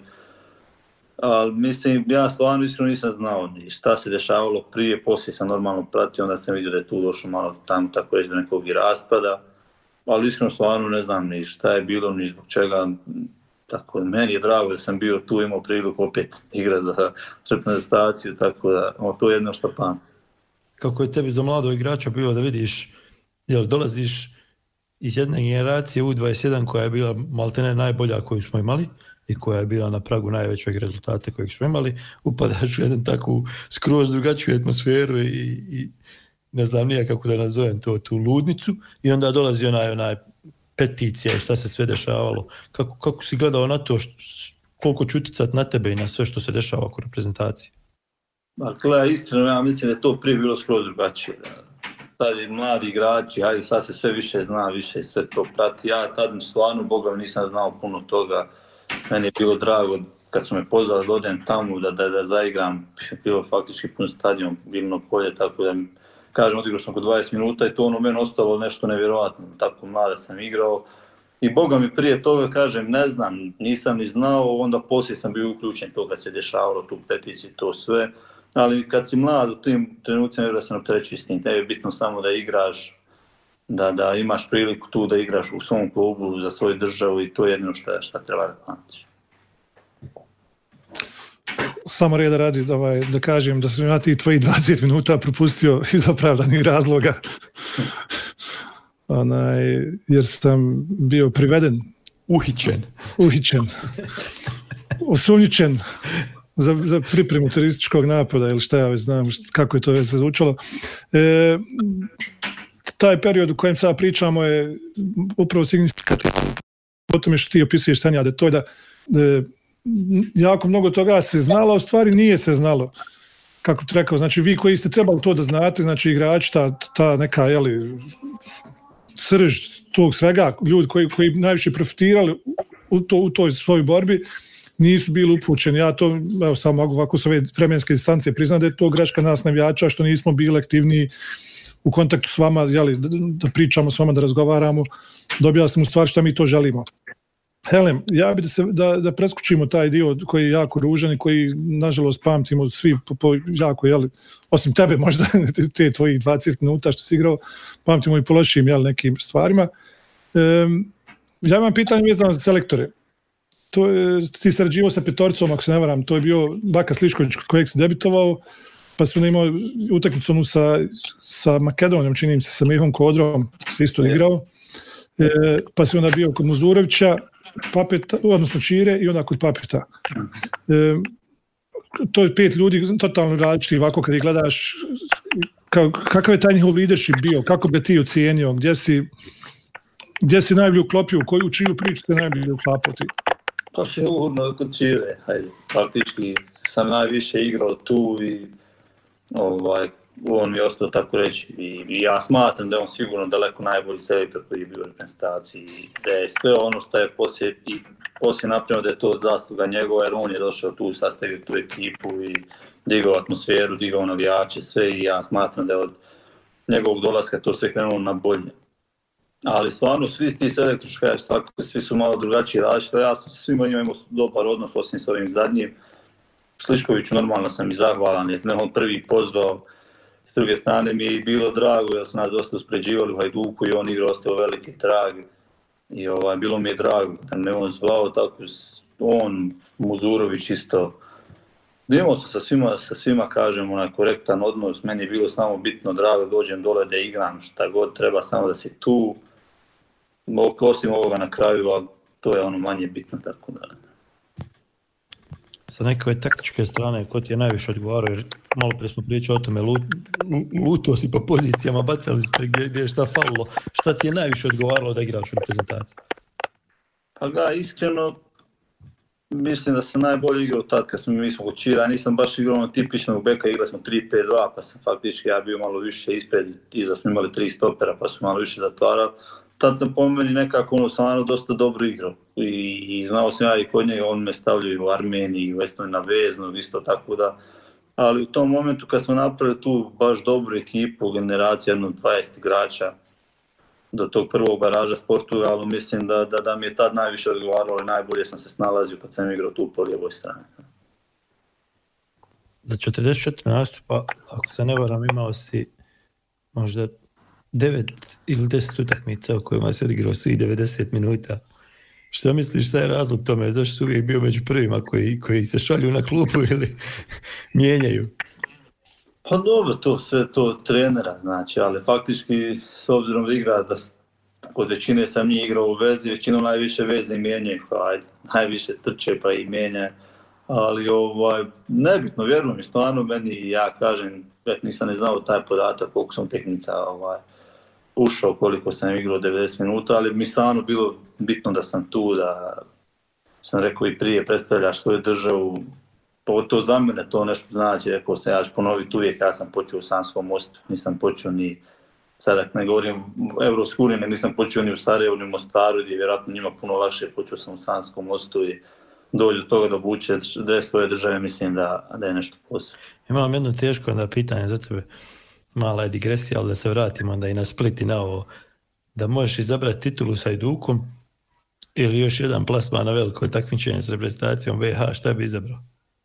Ali mislim, ja stvarno iskreno nisam znao ni šta se dešavalo prije, poslije sam normalno pratio, onda sam vidio da je tu došlo malo tamo tako reći do nekog i raspada. Ali iskreno stvarno ne znam ni šta je bilo, ni zbog čega. Tako, meni je drago da sam bio tu, imao priliku opet igrati za reprezentaciju, tako da to je jedno što pamtim. Kako je tebi za mladog igrača bilo da vidiš, jel dolaziš iz jedne generacije U21 koja je bila maltene najbolja koju smo imali i koja je bila na pragu najvećeg rezultata kojeg smo imali, upadaš u jednu takvu skroz drugačiju atmosferu i ne znam nije kako da nazovem to, tu ludnicu i onda dolazi onaj peticija i šta se sve dešavalo. Kako si gledao na to, koliko će utjecati na tebe i na sve što se dešava oko reprezentacije? Dakle, iskreno ja mislim da je to prije bilo skroz drugačije. Sad je mladi igrači, sad se sve više zna, više sve to prati. Ja tad stvarno, Boga nisam znao puno toga. Meni je bilo drago kad su me pozvali da odem tamo, da zaigram. Bilo faktički pun stadion, Bilno polje, tako da kažem, odigrao sam oko 20 minuta i to meni ostalo nešto nevjerojatno. Tako mlada sam igrao. I Boga mi prije toga, kažem, ne znam, nisam ni znao, onda poslije sam bio uključen to kad se dešavalo, tu peticiju i to sve. Ali kad si mlad u tim trenucima, da se opterećuju s tim, tebi je bitno samo da igraš, da imaš priliku tu da igraš u svom klubu za svoju državu i to je jedino što treba da pamtiš. Samo reda radi da kažem da sam ja ti tvoji 20 minuta propustio iz opravdanih razloga. Jer sam bio priveden. Uhićen. Osumnjičen za pripremu terorističkog napada ili šta ja već znam kako je to već zvučalo. Taj period u kojem sada pričamo je upravo signifikativan. O tome što ti opisuješ, Sanja, da to je da jako mnogo toga se znalo, a u stvari nije se znalo. Kako ti rekao, znači vi koji ste trebali to da znate, znači igrači, ta neka, srž tog svega, ljudi koji najviše profitirali u toj svojoj borbi, nisu bili upućeni. Ja to, samo mogu ovako s ove vremenske distancije priznati da je to greška nas navijača, što nismo bili aktivniji u kontaktu s vama, da pričamo s vama, da razgovaramo, da objasnimo stvar šta mi to želimo. Helem, ja bih da preskočimo taj dio koji je jako ružan i koji, nažalost, pamtimo svi po jako, osim tebe možda, te tvojih 20 minuta što si igrao, pamtimo i po lošim nekim stvarima. Ja imam pitanje vezano za selektore. Ti sarađivao sa petoricom, ako se ne varam, to je bio Baka Slišković kod kojeg si debitovao, pa si onda imao utakmicu sa Makedonijom, čini mi se, sa Mihom Kodrom, si isto igrao. Pa si onda bio kod Muzurovića, Papeta, odnosno Čire i onda kod Papeta. To je 5 ljudi totalno različiti, ovako kad ih gledaš, kakav je taj njihov leadership bio, kako bi ti ocijenio, gdje si najbolje uklopio, koju čiju priču ste najbolje uklapao ti? Pa sigurno kod Čire, faktički sam najviše igrao tu i on mi je ostao tako reći i ja smatram da je on sigurno daleko najbolji selektor koji je bio u reprezentaciji, da je sve ono što je poslije napravio da je to zasluga njegova, jer on je došao tu, sastavio tu ekipu i digao atmosferu, digao navijače, sve i ja smatram da je od njegovog dolaska to sve krenulo na bolje. Ali stvarno svi ti selektori, svi su malo drugačiji različiti, ja sam sa svima njima imao dobar odnos, osim s ovim zadnjim. Sliškoviću normalno sam i zahvalan, jer me on prvi pozvao. S druge strane mi je bilo drago, jer su nas dosta uspređivali u Hajduku i on igrao ostao veliki trag. I bilo mi je drago da me on zvao, tako on, Muzurović isto. Imao sam sa svima kažem, korektan odnos, meni je bilo samo bitno drago, dođem dole da igram šta god treba, samo da si tu. Osim ovoga na kraju, ali to je manje bitno, tako da. Sa nekakve taktičke strane, ko ti je najviše odgovarao, jer malo prije smo pričali o tome, lutao si po pozicijama, bacali ste gdje je šta falilo, šta ti je najviše odgovaralo da igraš u reprezentaciji? Pa ga, iskreno, mislim da sam najbolje igrao tad kad mi smo kod Čira, nisam baš igrao tipičnog beka, igrali smo 3-5-2, pa sam faktički ja bio malo više ispred, iza smo imali 3 stopera pa su malo više zatvarali. Tad sam po meni nekako stvarno dosta dobro igrao i znao sam ja i kod njega, on me stavljaju u Armeniji, na veznog, isto tako da. Ali u tom momentu kad smo napravili tu baš dobru ekipu, generaciju 20 igrača do tog prvog baraža s Portugalom, mislim da mi je tad najviše odgovaralo i najbolje sam se snalazio kad sam igrao tu po lijevoj strani. Za 44 nastupa, ako se ne varam, imao si možda 9 ili 10 utakmica u kojima si odigrao svih 90 minuta. Šta misliš, šta je razlog tome? Zašto si uvijek bio među prvima koji se šalju na klubu ili mijenjaju? Pa dobro, to sve to trenera, znači, ali faktički s obzirom da igra, da kod većine sam njih igrao u vezi, većinom najviše veze mijenjaju, najviše trče pa i mijenjaju. Ali nebitno, vjerujem mi stvarno, meni, ja kažem, nisam ne znao taj podatak koliko sam tehnica ušao, koliko sam igrao 90 minuta, ali mi stvarno bilo bitno da sam tu, da sam rekao i prije, predstavljaš svoju državu, to za mene to nešto znači, rekao sam, ja ću ponoviti uvijek, ja sam počeo u Sanskom Mostu, nisam počeo ni, sada ne govorim Evropsku uniju, nisam počeo ni u Sarajevu, ni u Mostaru, gdje je vjerojatno njima puno lakše, počeo sam u Sanskom Mostu i dođu do toga da obuče svoje države, mislim da je nešto posebno. Imam jedno teško pitanje za tebe, mala je digresija, ali da se vratimo onda i na Split i na ovo, da možeš izabrati titulu sa Hajdukom ili još jedan plasman na veliko takmičenje s reprezentacijom BiH, šta bi izabrao?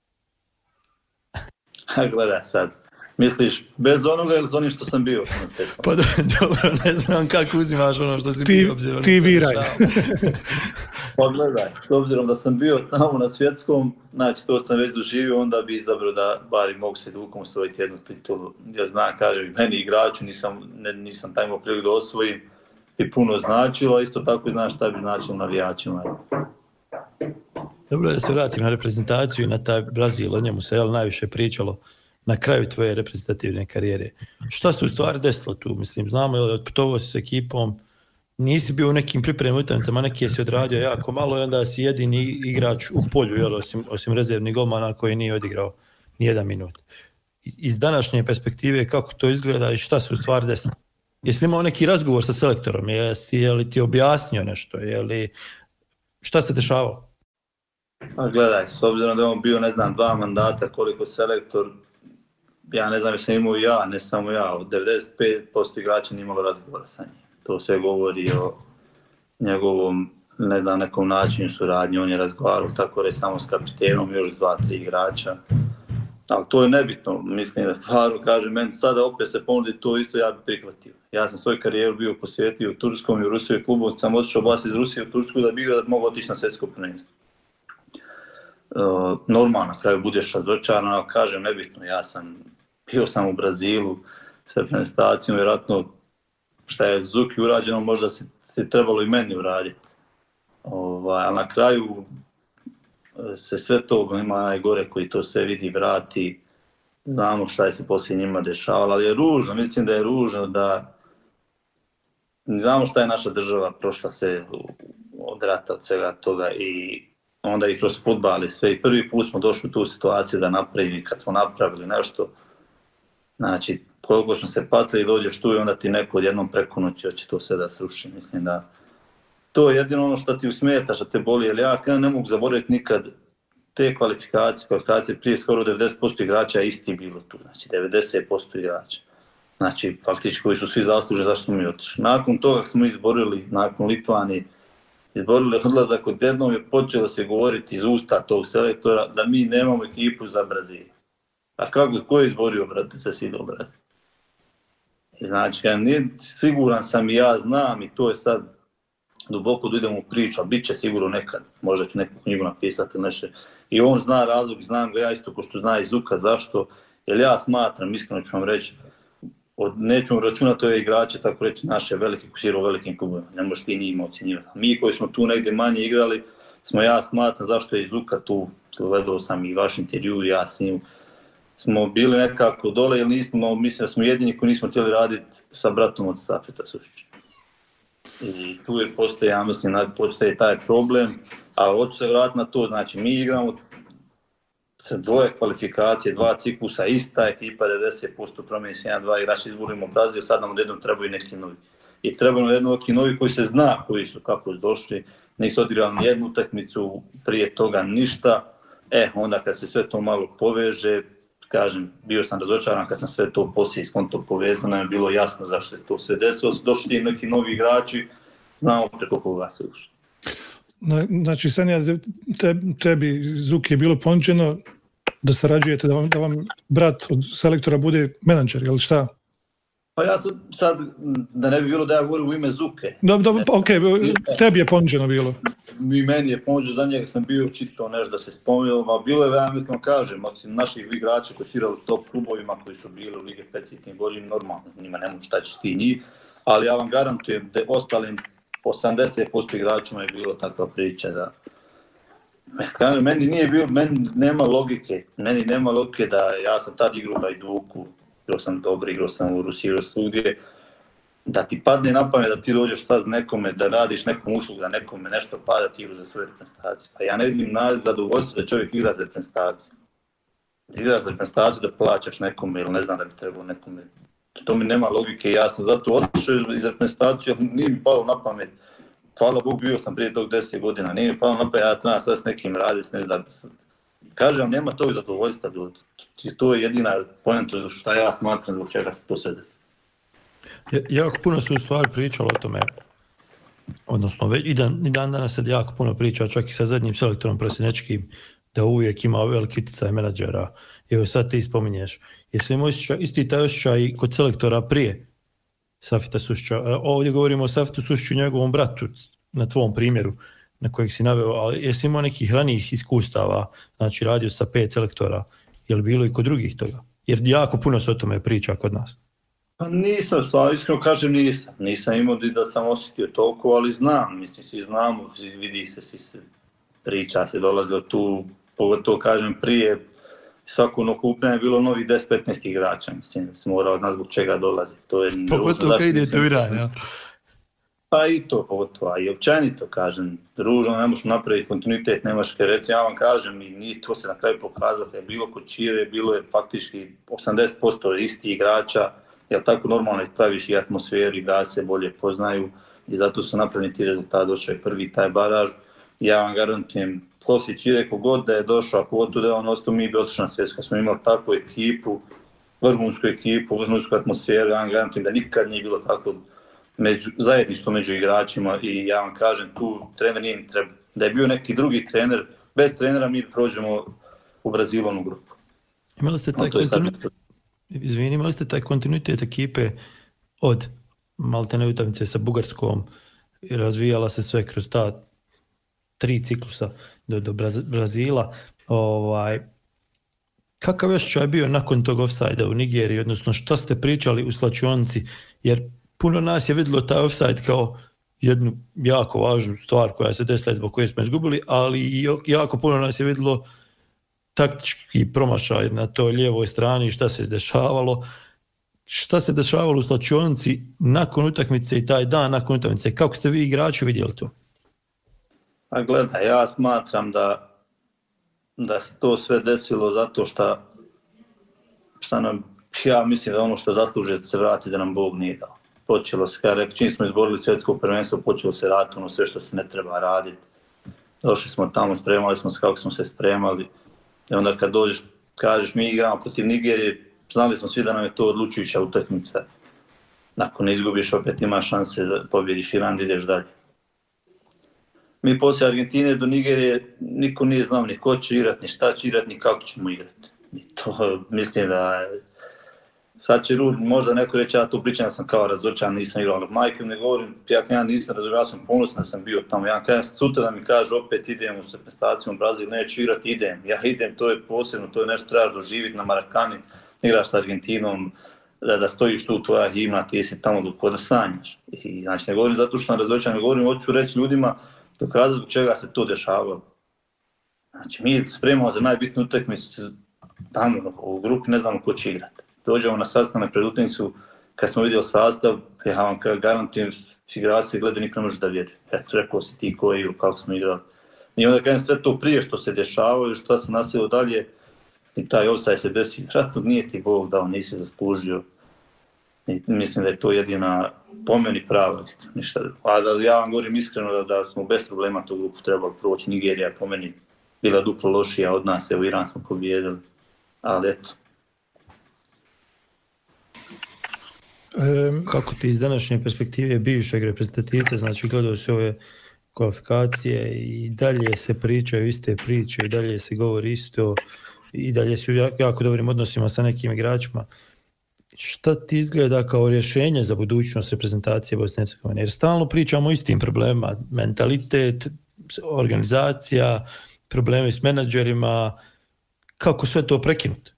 Gledaj sad, misliš bez onoga ili s onim što sam bio? Pa dobro, ne znam kako uzimaš ono što si bio obzirom. Ti viraj. Pa gledaj, s obzirom da sam bio tamo na svjetskom, znači to sam već doživio, onda bi izabrao da bar mogu se Hajdukom osvojiti jednu titulu. Ja znam, kažem, meni igraču, nisam taj imao priliku da osvojim i puno značilo, a isto tako znaš šta bi značilo navijačima. Dobro, da se vratim na reprezentaciju i na taj Brazil, o njemu se najviše pričalo na kraju tvoje reprezentativne karijere. Šta se u stvari desilo tu? Mislim, znamo je otputovao si s ekipom, nisi bio u nekim pripremnim utakmicama, neke si odradio jako malo i onda si jedini igrač u polju, osim rezervnih golmana koji nije odigrao nijedan minut. Iz današnje perspektive kako to izgleda i šta se u stvari desilo? Jesi imao neki razgovor sa selektorom? Je li ti objasnio nešto? Šta se dešavalo? Pa gledaj, s obzirom da je on bio, 2 mandata koliko selektor, ja ne znam, jesam imao ja, ne samo ja, od 95% igrača nije imalo razgovora sa njim. To sve govori o njegovom ne znam, nekom načinu suradnje, on je razgovarao tako reći samo s kapitenom, još 2-3 igrača. Ali to je nebitno, mislim da stvarno, kaže, meni sada opet se ponudi to isto, ja bih prihvatio. Ja sam svoju karijeru bio posvetio u Turskom i u Rusiji klubu, sam otišao baš iz Rusije u Tursku da bi igrao da mogu otići na svjetsko prvenstvo. Normalno, na kraju budeš razočaran, ali kažem, nebitno, bio sam u Brazilu s reprezentacijom, vjerojatno šta je Zuki urađeno, možda se trebalo i meni uraditi. Ali na kraju se sve to, ima najgore koji to sve vidi, vrati, znamo šta je se poslije njima dešavalo, ali je ružno, mislim da je ružno da znamo šta je naša država prošla se od rata, od svega toga i onda i kroz fudbal i sve. I prvi put smo došli u tu situaciju da napravimo, kad smo napravili nešto, znači koliko smo se patili, dođeš tu i onda ti neko odjednom preko noći hoće to sve da sruši. Mislim da to je jedino ono što ti usmeta, što te boli, jer ja ne mogu zaboraviti nikad te kvalifikacije prije skoro 90% igrača je isti bilo tu, znači 90% igrača. Znači, faktički koji su svi zasluženi zašto smo mi otišli. Nakon toga smo izborili, nakon Litvanije, izborili odlazak, odjednom je počelo se govoriti iz usta tog selektora da mi nemamo ekipu za Brazil. A ko je izborio, brate, za Sido, brate? Znači, siguran sam i ja znam i to je sad duboko da idemo u priču, ali bit će sigurno nekad, možda ću neku knjigu napisati nešto. I on zna razlog, znam ga ja isto ko što zna i Zuka, zašto, jer ja smatram, iskreno ću vam reći, nećemo računati ove igrače, tako reći, naše velike kusire u velikim klubovima, ne možeš ti njima ocjenjivati. Mi koji smo tu negdje manje igrali, ja smatram zašto je i Zuka tu, gledao sam i vaš intervju, ja s njim, smo bili nekako dole, jer nismo, mislim da smo jedini koji nismo htjeli raditi sa bratom od Safeta Sušića. I tu je postoje, ja mislim, postoje taj problem, a hoću se vratiti na to, znači mi igramo dvoje kvalifikacije, 2 ciklusa, ista ekipa, 90% promijeni se 1-2 igrači, izborimo Brazil, sad nam odjednom trebaju neki novi. I trebaju nam jedno neki novi koji se zna koji su, kako su došli, nisu odigrali ni jednu utakmicu, prije toga ništa. Onda kad se sve to malo poveže, kažem, bio sam razočaran kad sam sve to poslije iskonto povezano, nam je bilo jasno zašto je to sve desilo, su došli neki novi igrači, znamo preko koga se ušli. Znači, Sanja, tebi, Zuki, je bilo ponuđeno da sarađujete, da vam brat od selektora bude menadžer, jel šta? Pa ja sad, da ne bi bilo da ja govorim u ime Zuke. Tebi je ponuđeno bilo. I meni je ponuđeno, za njega sam bio čitao nešto da se spomenuo, a bilo je veoma, kažem, osim naših igrača koji su igrali u top klubovima, koji su bili u Lige 5 tim godina, normalno, njima ne mogu šta ćeš ti njih, ali ja vam garantujem da ostalim 80% igračima je bilo takva priča da... Meni nema logike da ja sam tad igrao u Hajduku, igrao sam dobro, igrao sam u Rusiji, igrao svugdje, da ti padne na pamet da ti dođeš sad nekome, da radiš nekom uslugu, da nekome nešto pada ti igra za svoje reprezentacije. Pa ja ne vidim zadovoljstvo da čovjek igra za reprezentaciju. Da igraš za reprezentaciju da plaćaš nekome ili ne znam da bi trebao nekome. To mi nema logike, ja sam zato otišao iz reprezentacije, nije mi palo na pamet. Hvala Bogu, bio sam prije tog 10 godina, nije mi palo na pamet, ja trebam sad s nekim raditi, ne znam. Kažem, nema tog zadovoljstva, to je jedina poenta što ja smatram zbog čega se to sve desi. Jako puno su u stvari pričalo o tome, odnosno i dan danas se jako puno priča, čak i sa zadnjim selektorom Prosinečkim, da uvijek ima veliki utjecaj menadžera. Evo sad ti spominješ. Jesi imao isti taj osjećaj kod selektora prije Safeta Sušića? Ovdje govorimo o Safetu Sušiću i njegovom bratu, na tvom primjeru, na kojeg si naveo, ali jesi imao nekih ranijih iskustava, znači radio sa 5 selektora, je li bilo i kod drugih toga? Jer jako puno se o tome priča kod nas. Pa nisam, iskreno kažem nisam imao da sam osjetio toliko, ali znam, mislim, svi znamo, vidi se, svi se priča, se dolaze tu, pogotovo kažem prije, svako okupljanje je bilo novi 10-15 igrača, mislim, da se morao znati zbog čega dolazi. Pogotovo kad ide to Iran, Pa i to pogotovo, a i općenito kažem, ružno, ne možeš napraviti kontinuitet, nemaš kaj reći, ja vam kažem i nije to se na kraju pokazalo, je bilo kod Čire, bilo je faktički 80% isti igrača, jer tako normalno praviš i atmosferu, igrači se bolje poznaju i zato su napravljeni ti rezultati, došao je prvi taj baraž. Ja vam garantujem, poslije Čire kogod da je došao, ako god tu da je on ostao, mi bi otišli na svjetsku, smo imali takvu ekipu, vrhunsku atmosferu, ja vam garantujem da nikad nije bilo tako zajedništvo među igračima i ja vam kažem, tu trener nije ni treba. Da je bio neki drugi trener, bez trenera mi prođemo u Brazilovnu grupu. Imali ste taj kontinuitet ekipe od maltene utakmice sa Bugarskom i razvijala se sve kroz ta 3 ciklusa do Brazila. Kakav osjećaj je bio nakon tog ofsajda u Nigeriji, odnosno šta ste pričali u slačionici, jer puno nas je vidjelo taj ofsajd kao jednu jako važnu stvar koja se desila zbog koje smo izgubili, ali i jako puno nas je vidjelo taktički promašaj na toj lijevoj strani, šta se dešavalo. Šta se dešavalo u slačionici nakon utakmice i taj dan nakon utakmice? Kako ste vi igrači vidjeli to? A gledaj, ja smatram da se to sve desilo zato što nam, ja mislim da ono što zaslužuje da se vrati da nam Bog nije dao. Počelo se, čim smo izborili svjetsko prvenstvo, počelo se raditi ono sve što se ne treba raditi. Došli smo tamo, spremali smo se kako smo se spremali. I onda kad dođeš, kažeš mi igramo protiv Nigerije, znali smo svi da nam je to odlučujuća utakmica. Ako ne izgubiš, opet imaš šanse da pobjediš Iran, da ideš dalje. Mi poslije Argentine do Nigerije niko nije znao ni ko će igrati, ni šta će igrati, ni kako ćemo igrati. I to mislim da sad će možda neko reći, ja tu pričam da sam kao razočaran, nisam igrao, ali majke ne govorim, ja nisam razočaran, ja sam ponosan da sam bio tamo. Ja kažem sutra da mi kažu opet idem u reprezentaciju u Brazil, neću igrati, idem. Ja idem, to je posebno, to je nešto trebaš doživjeti na Marakani, igraš s Argentinom, da stojiš tu tvoja himna, ti si tamo dok da sanjaš. I znači ne govorim zato što sam razočaran, ne govorim, hoću reći ljudima, dokazati zbog čega se to dešavalo. Znači mi spremamo za najbitniju utakmicu tamo u grupi, ne znamo ko će igrati. Dođemo na sastanak pred utakmicu, kad smo vidjeli sastav, ja vam garantujem, igrači gledaju, niko ne može da vjeruje. Eto, rekao si ti ko je igrao, kako smo igrali. I onda kažem sve to prije što se dešavalo i što se nastavilo dalje, i taj offside se desi, vratno nije ti Bog dao, nisi zaslužio. I mislim da je to jedina po meni prava ništa. A da ja vam govorim iskreno da smo bez problema tu grupu trebali proći. Nigerija po meni bila duplo lošija od nas, evo Iran smo pobijedili, ali eto. Kako ti iz današnje perspektive bivšeg reprezentativca, znači gledao se ove kvalifikacije i dalje se pričaju iste priče, i dalje se govori isto, i dalje su jako dobrim odnosima sa nekim igračima. Šta ti izgleda kao rješenje za budućnost reprezentacije Bosne i Hercegovine? Jer stalno pričamo o istim problemima, mentalitet, organizacija, problemi s menadžerima, kako sve to prekinuti?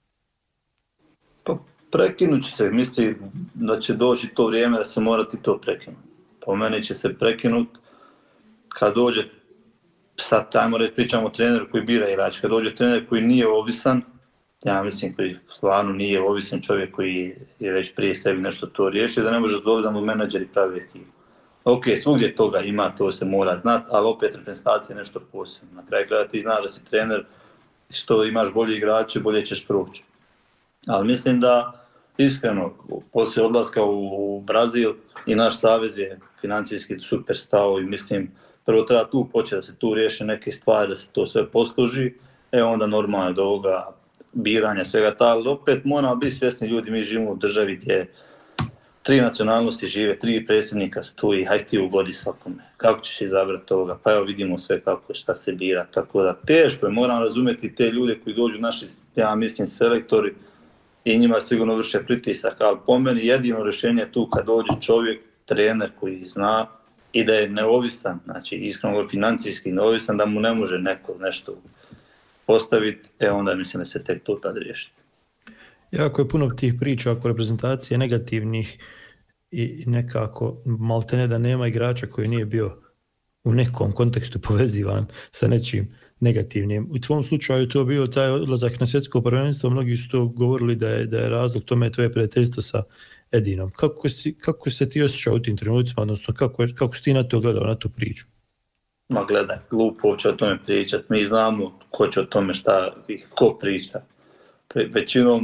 Pa prekinut će se, mislim da će doći to vrijeme da se morati to prekinuti. Po meni će se prekinuti kad dođe, sad ajmo reći, pričamo o treneru koji bira igrač, kad dođe trener koji nije ovisan, ja mislim koji stvarno nije ovisan čovjek koji je već prije sebi nešto to riješio, da ne može dozvoliti da mu menadžeri pravi ekipu. Ok, svugdje toga ima, to se mora znati, ali opet reprezentacija je nešto posebno. Na kraju kraja ti znaš da si trener, što imaš bolje igrače, bolje ćeš proći. Ali mislim da, iskreno, poslije odlaska u Brazil i naš savez je financijski super stao i mislim, prvo treba tu početi da se tu riješe neke stvari, da se to sve posluži, onda normalno je do ovoga biranja svega ta, ali opet moramo biti svjesni ljudi, mi živimo u državi gdje 3 nacionalnosti žive, 3 predsjednika stoji, hajde ti ugodi svakome, kako ćeš izabrati toga, pa evo vidimo sve kako, šta se bira, tako da teško je, moram razumjeti te ljude koji dođu naši, ja mislim, selektori i njima sigurno vrše pritisak, ali po meni jedino rješenje je tu kad dođe čovjek, trener koji zna i da je neovisan, znači iskreno financijski neovisan, da mu ne može neko nešto postaviti, onda mislim da se tek to tad riješiti. Jako je puno tih priča oko reprezentacije negativnih i nekako maltene da nema igrača koji nije bio u nekom kontekstu povezivan sa nečim negativnim. U tvom slučaju to bio taj odlazak na svjetsko prvenstvo, mnogi su to govorili da je razlog tome tvoje prijateljstvo sa Edinom. Kako se ti osjećao u tim trenucima, odnosno kako si ti na to gledao, na tu priču? Ma gledaj, glupo uopće o tome pričati. Mi znamo ko će o tome ko priča. Većinom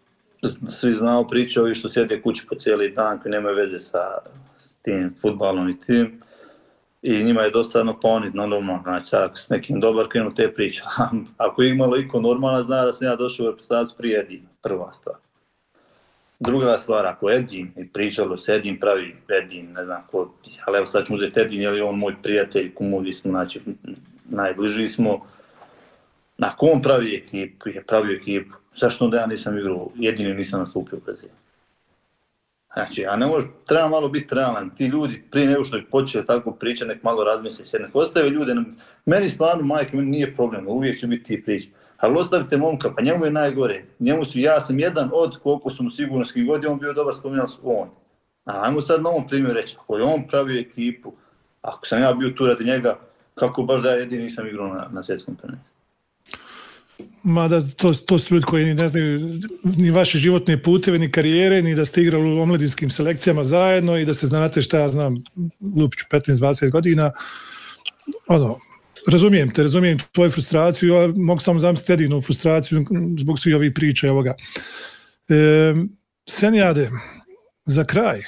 svi znamo pričaju ovi što sjede kući po cijeli dan koji nemaju veze sa tim fudbalom i tim. I njima je dosadno ponit, normalno, znači ako s nekim dobar krenu te priče. Ako je imalo iko normalna, zna da sam ja došao u reprezentaciju prije Edina, prva stvar. Druga stvar, ako Edin, i pričalo se Edin pravi, Edin, ne znam ko, ali evo sad ću uzeti Edin, jer je on moj prijatelj, kumovi smo, znači najbliži smo. Ako on pravi ekipu, je pravio ekipu, zašto onda ja nisam igrao, jedini nisam nastupio u Brazilu? Znači, a ne može, treba malo biti realan, ti ljudi prije nego što bi počeli tako pričati, nek malo razmisli se, nek ostave ljude, meni stvarno, majke, meni nije problem, uvijek će biti ti priče. Ali ostavite momka, pa njemu je najgore. Ja sam jedan od koliko su mu sigurno s kim god je on bio dobar, spominjali su on. A ajmo sad na ovom primjeru reći, ako je on pravio ekipu, ako sam ja bio tu radi njega, kako baš da ja jedini nisam igrao na svjetskom prvenstvu. Mada to su ljudi koji ne znaju ni vaše životne puteve, ni karijere, ni da ste igrali u omladinskim selekcijama zajedno i da se znate šta ja znam, Lupiću 15-20 godina. Razumijem tvoju frustraciju, a mogu samo zamisliti jedinu frustraciju zbog svih ovih priča i ovoga. Senijade, za kraj,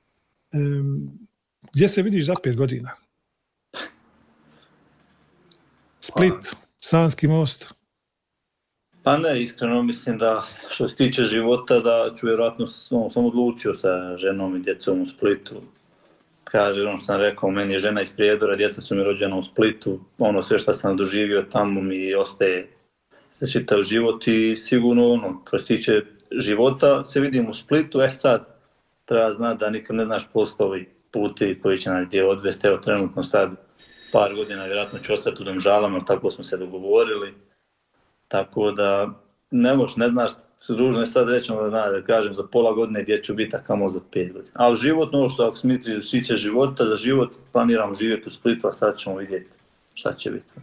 gdje se vidiš za 5 godina? Split, Sanski Most? Pa ne, iskreno mislim da što se tiče života da ću vjerojatno sam odlučio sa ženom i djecom u Splitu. Kaže, ono što sam rekao, meni je žena iz Prijedora, djeca su mi rođena u Splitu, sve što sam doživio tamo mi ostaje za čitav život i sigurno što se tiče života se vidim u Splitu, sad treba znati da nikad ne znaš poslovi puti koji će nas gdje odvesti, evo trenutno sad par godina vjerojatno ću ostati u Domžalama, tako smo se dogovorili, tako da ne znaš, ružno je sad reći da kažem za pola godine gdje ću biti, a kamo za 5 godina. Ali životno, što ako smitri šiće života, za život planiramo živjeti u Splitu, a sad ćemo vidjeti šta će biti.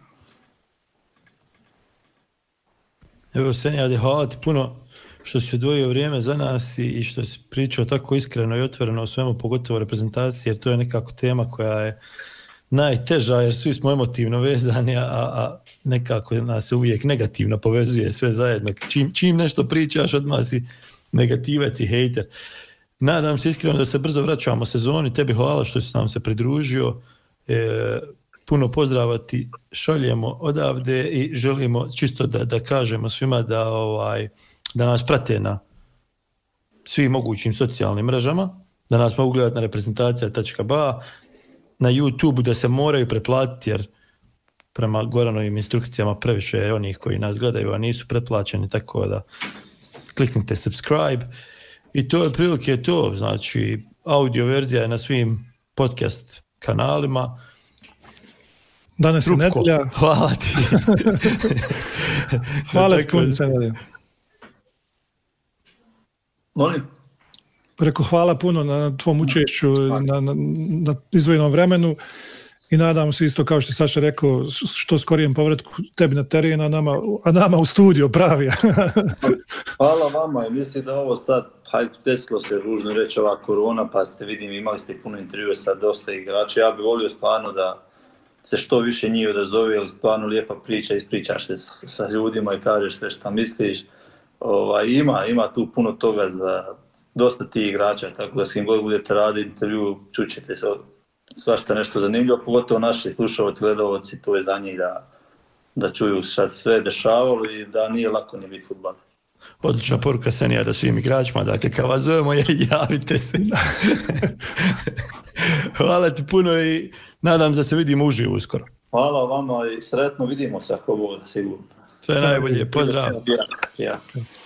Evo Senijade, hvala ti puno što si odvojio vrijeme za nas i što si pričao tako iskreno i otvoreno o svemu, pogotovo reprezentaciji, jer to je nekako tema koja je najteža, jer svi smo emotivno vezani, a nekako nas se uvijek negativno povezuje sve zajedno. Čim nešto pričaš, odmah si negativac i hejter. Nadam se iskreno da se brzo vraćamo sezoni. Tebi hvala što si nam se pridružio. Puno pozdrava ti šaljemo odavde i želimo čisto da kažemo svima da nas prate na svim mogućim socijalnim mrežama, da nas mogu gledati na reprezentacija.ba, na YouTube da se moraju preplatiti, jer prema Goranovim instrukcijama previše je onih koji nas gledaju, a nisu pretplaćeni, tako da kliknite subscribe i to je prilike to, znači audio verzija je na svim podcast kanalima. Danas je nedelja. Hvala ti. Hvala ti puno. Molim? Rekao hvala puno na tvom učešću, na izdvojenom vremenu i nadam se isto kao što Saša rekao što skorijem povratku tebi na teren, a nama u studio pravi. Hvala vama i mislim da ovo sad, desilo se ružno reći ova korona, pa vidim imali ste puno intervjua sa dosta igrača. Ja bih volio stvarno da se što više njih odazove, jer stvarno lijepa priča, ispričaš se sa ljudima i kažeš sve što misliš. Ima tu puno toga za dosta tih igrača, tako da s kim god budete raditi intervju, čućete svašta nešto zanimljivo, pogotovo naši slušalci, gledalci, to je za njih da čuju šta se sve dešavalo i da nije lako ni biti fudbaler. Odlična poruka Senijada svim igračima, dakle kad vas zovemo javite se. Hvala ti puno i nadam da se vidimo uživo uskoro. Hvala vama i sretno, vidimo se ako bude sigurno. Sve najbolje, pozdrav. Ja.